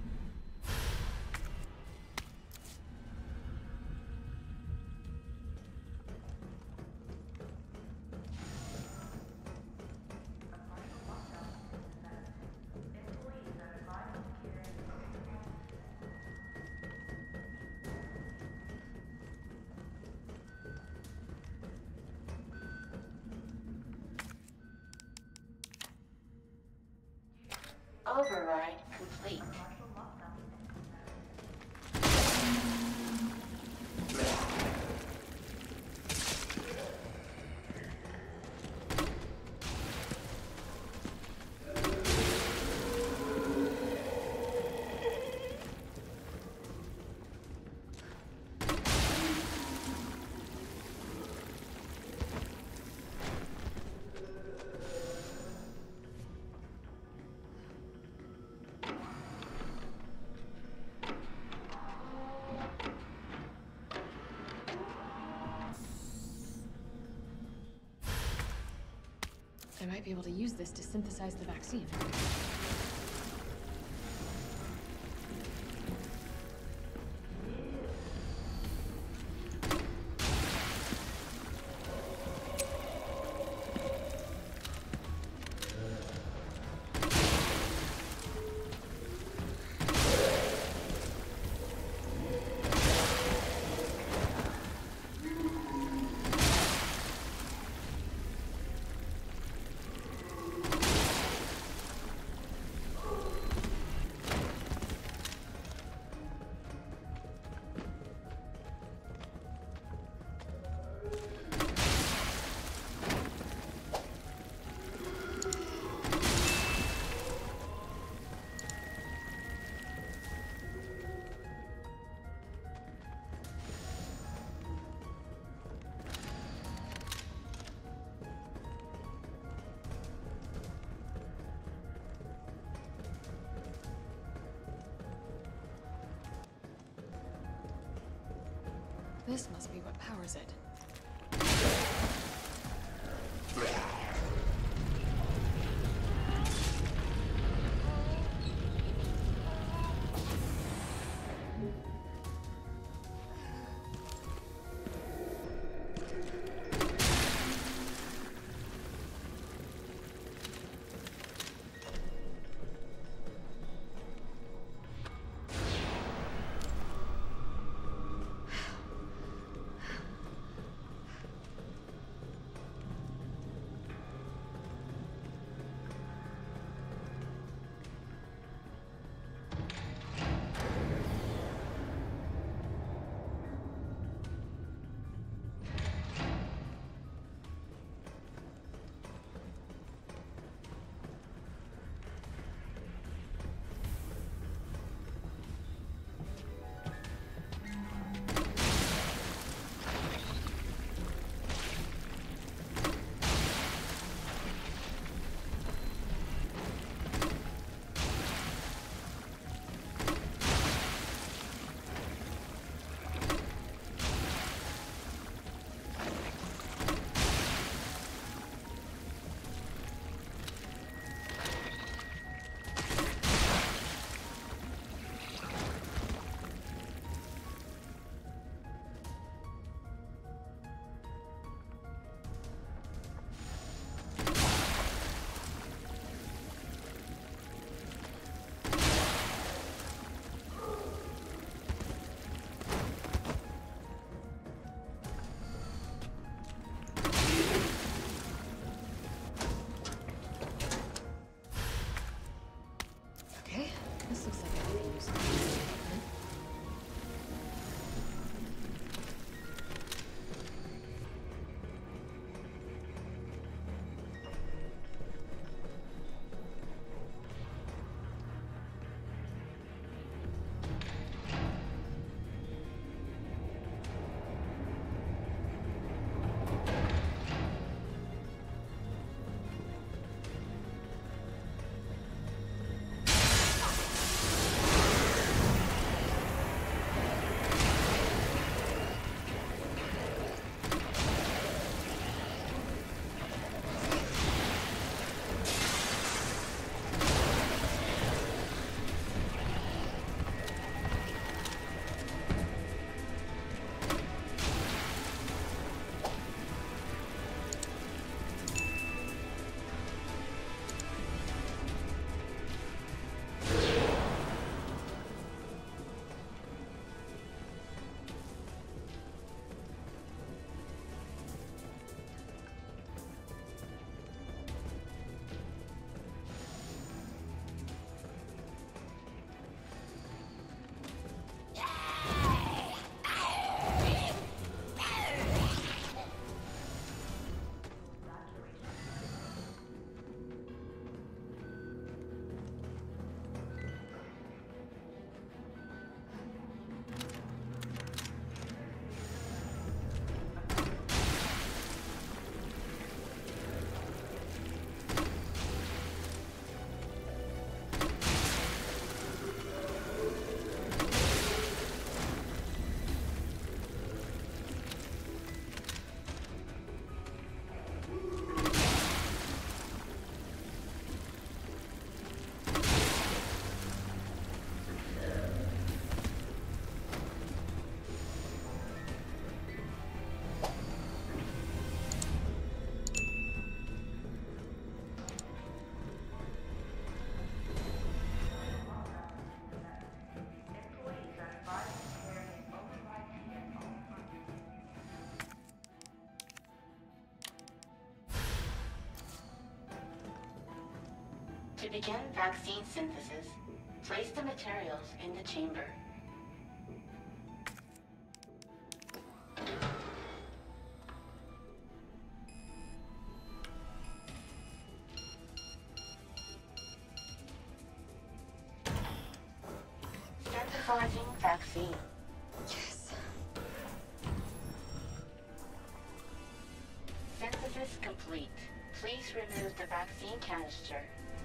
Override complete. I might be able to use this to synthesize the vaccine. This must be what powers it. To begin vaccine synthesis, place the materials in the chamber. Synthesizing vaccine. Yes. Synthesis complete. Please remove the vaccine canister.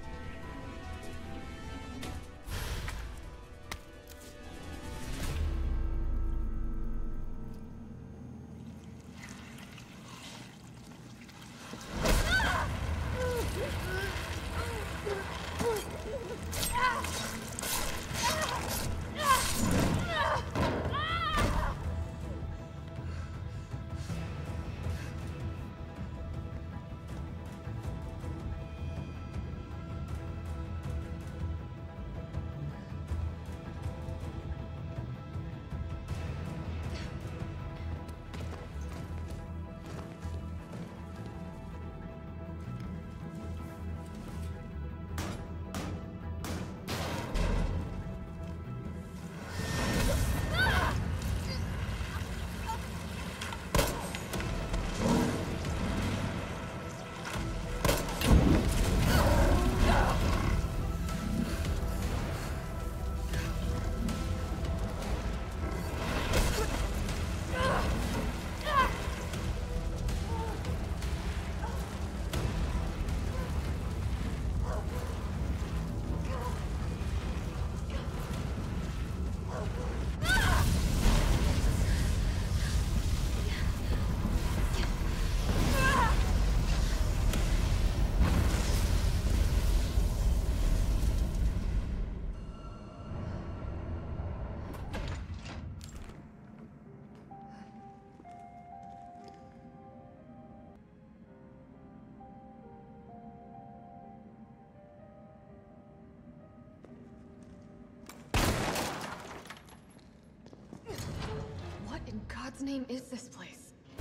What in God's name is this place?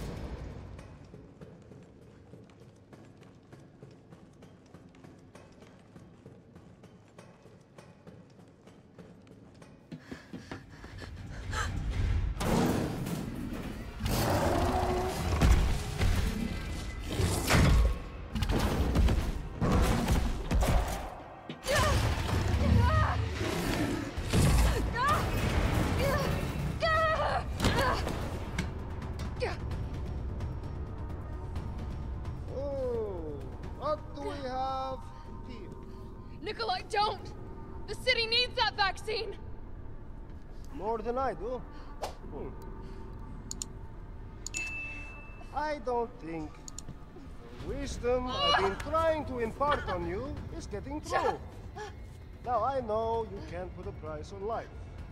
Nikolai, don't! The city needs that vaccine! More than I do. Hmm. I don't think the wisdom I've been trying to impart on you is getting through. Now I know you can't put a price on life.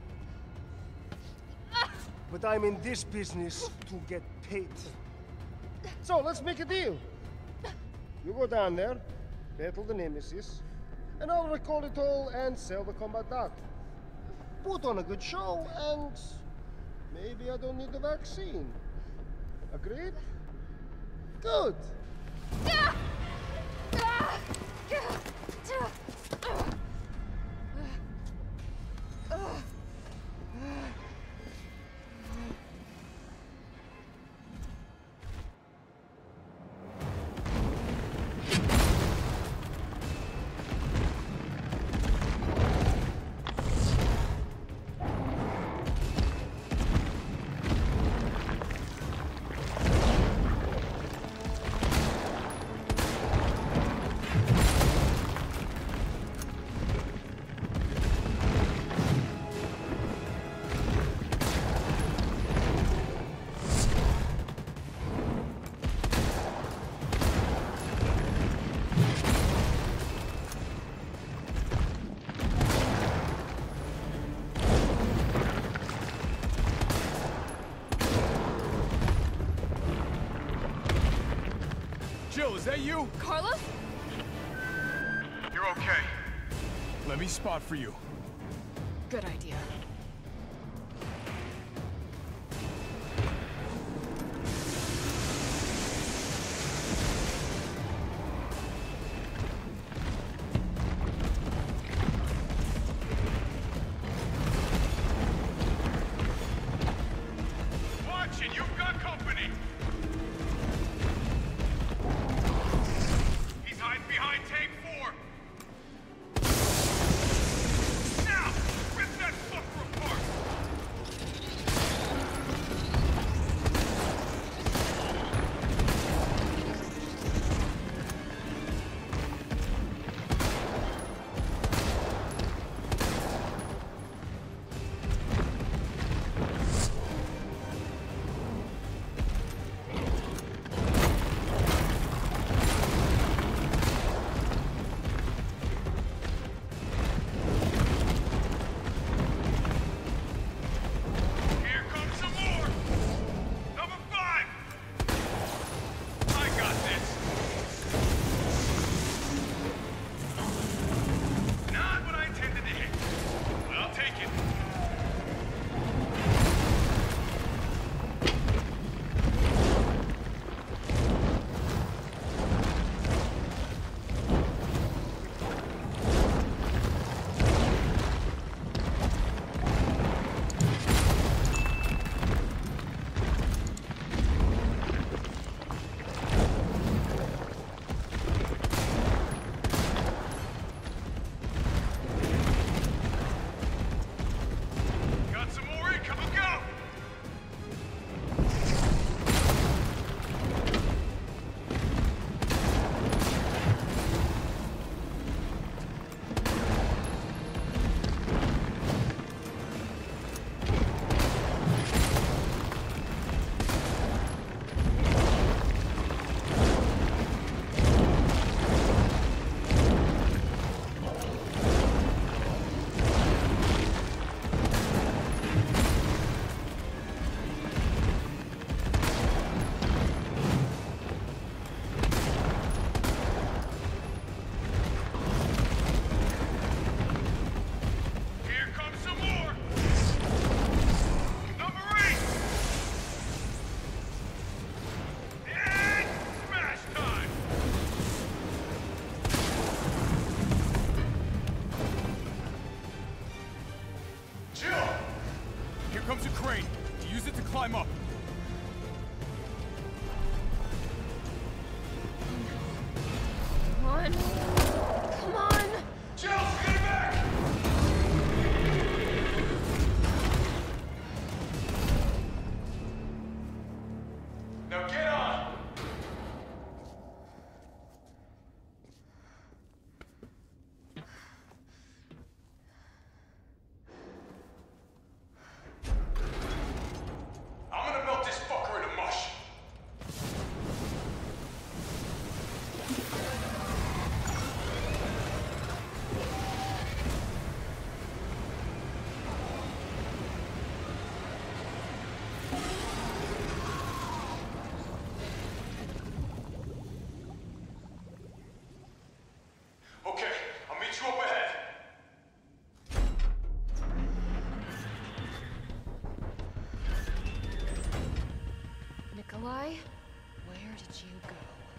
But I'm in this business to get paid. So let's make a deal. You go down there, battle the Nemesis, and I'll record it all and sell the combat art. Put on a good show, and maybe I don't need the vaccine. Agreed? Good. Jill, is that you? Carlos? You're okay. Let me spot for you. Good idea. is it to climb up? Come on. Come on! Jill, get back! Now get on! I'm gonna melt this fucker into mush. Okay, I'll meet you up ahead. Nikolai, where did you go?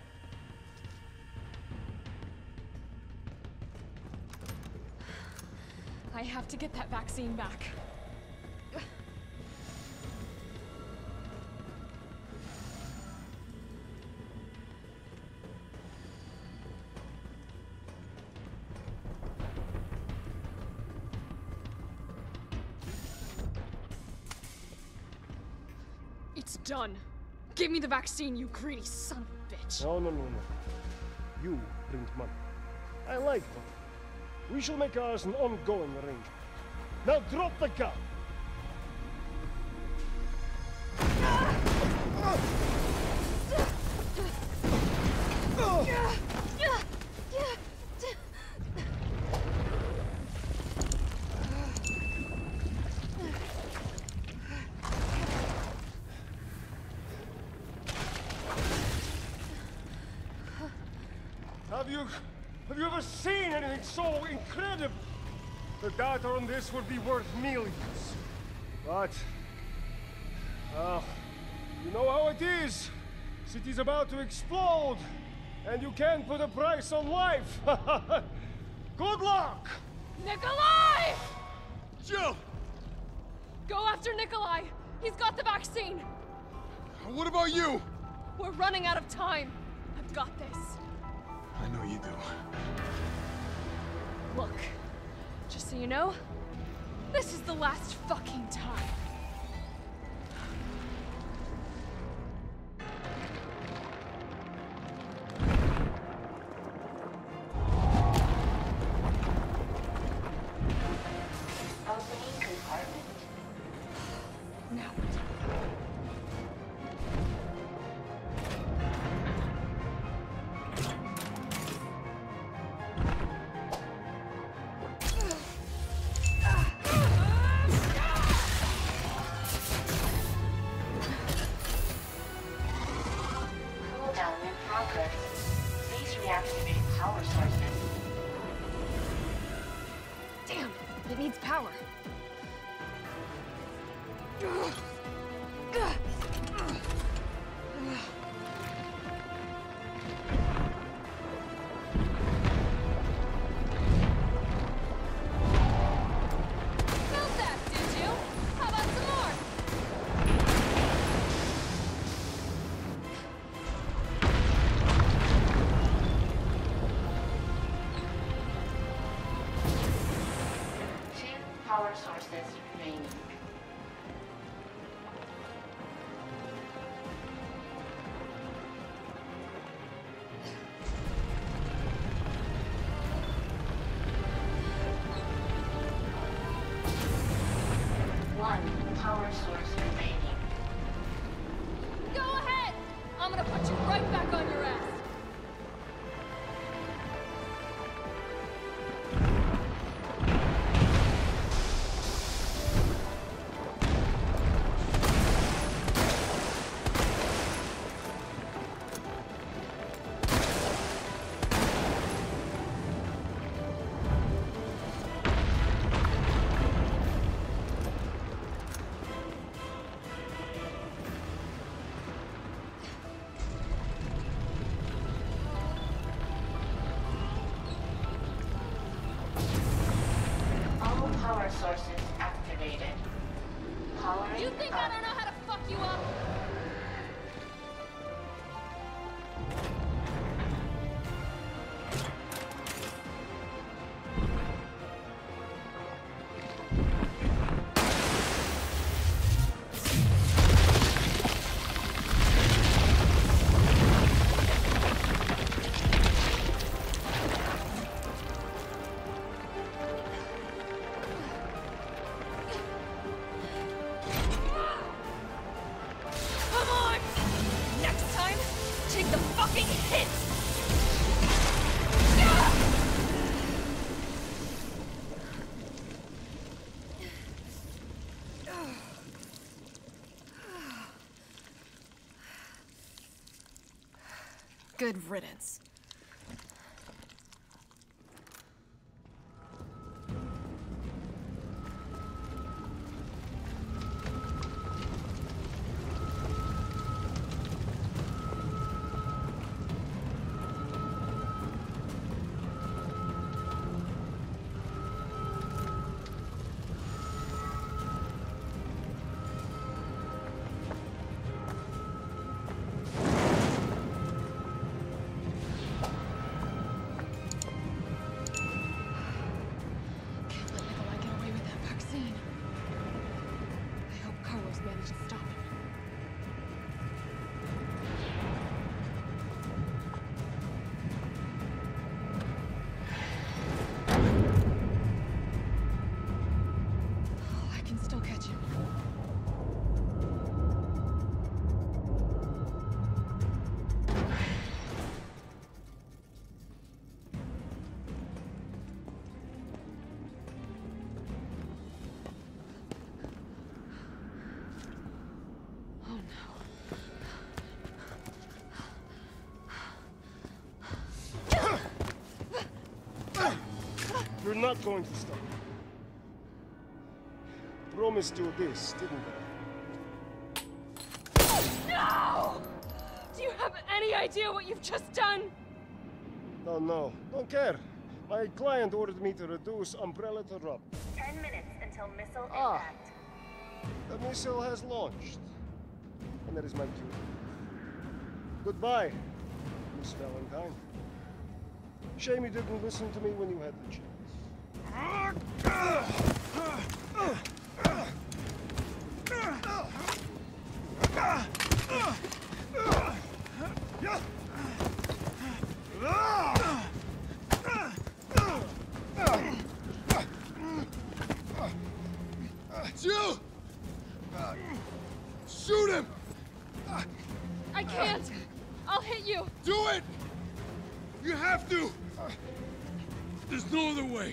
I have to get that vaccine back. It's done. Give me the vaccine, you greedy son of a bitch. No, no, no, no. You print money. I like money. We shall make ours an ongoing arrangement. Now drop the gun! Have you... have you ever seen anything so incredible? The data on this would be worth millions. But... well, you know how it is. City's about to explode, and you can't put a price on life. Good luck! Nikolai! Jill! Go after Nikolai! He's got the vaccine! What about you? We're running out of time. I've got this. I know you do. Look, just so you know, this is the last fucking time. Opening compartment. Now Cooldown in progress. Please reactivate power sources. damn, it needs power. Felt that, did you? How about some more? Two power sources remaining. One power source remaining. Go ahead! I'm gonna put you right back on your ass. All power sources activated. Powering You think I up. don't know how to you up! Good riddance. You're not going to stop. Promised you this, didn't I? No! Do you have any idea what you've just done? No, no, don't care. My client ordered me to reduce Umbrella to rub. Ten minutes until missile Ah. impact. The missile has launched. And that is my cue. Goodbye, Miss Valentine. Shame you didn't listen to me when you had the chance. It's you! Shoot him! I can't! I'll hit you! Do it! You have to! There's no other way.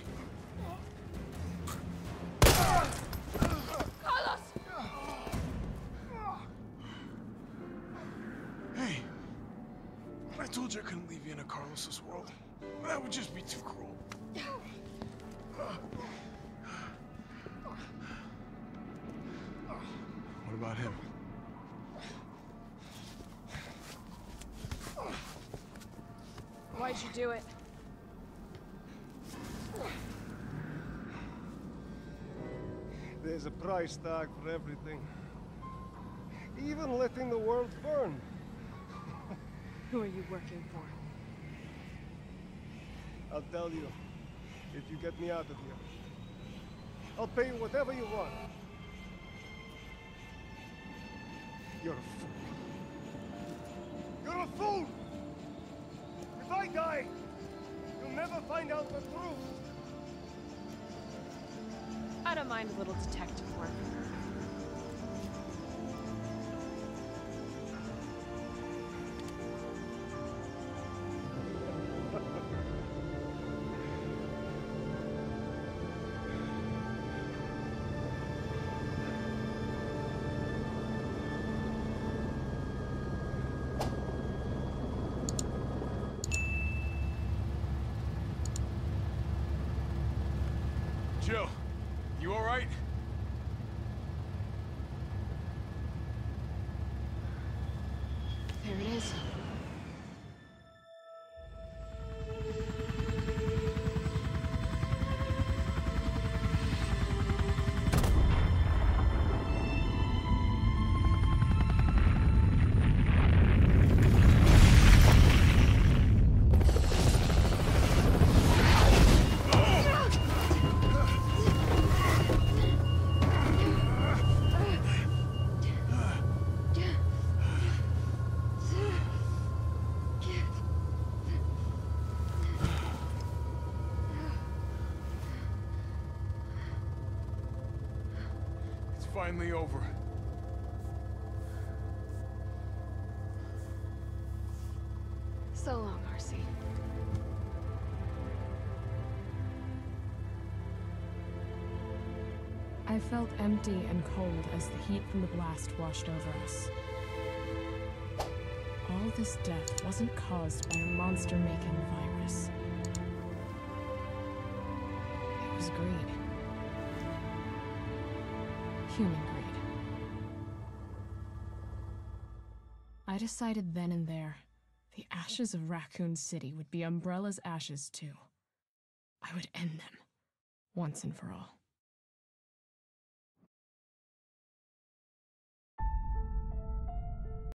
Carlos! Hey, I told you I couldn't leave you in a Carlos's world. That would just be too cruel. What about him? Why'd you do it? There's a price tag for everything. Even letting the world burn. Who are you working for? I'll tell you, if you get me out of here. I'll pay you whatever you want. You're a fool. You're a fool! If I die, you'll never find out the truth. I don't mind a little detective work. Jill, you all right? There it is. finally over. So long, R C. I felt empty and cold as the heat from the blast washed over us. All this death wasn't caused by a monster-making virus. It was greed. Human greed. I decided then and there, the ashes of Raccoon City would be Umbrella's ashes too. I would end them, once and for all.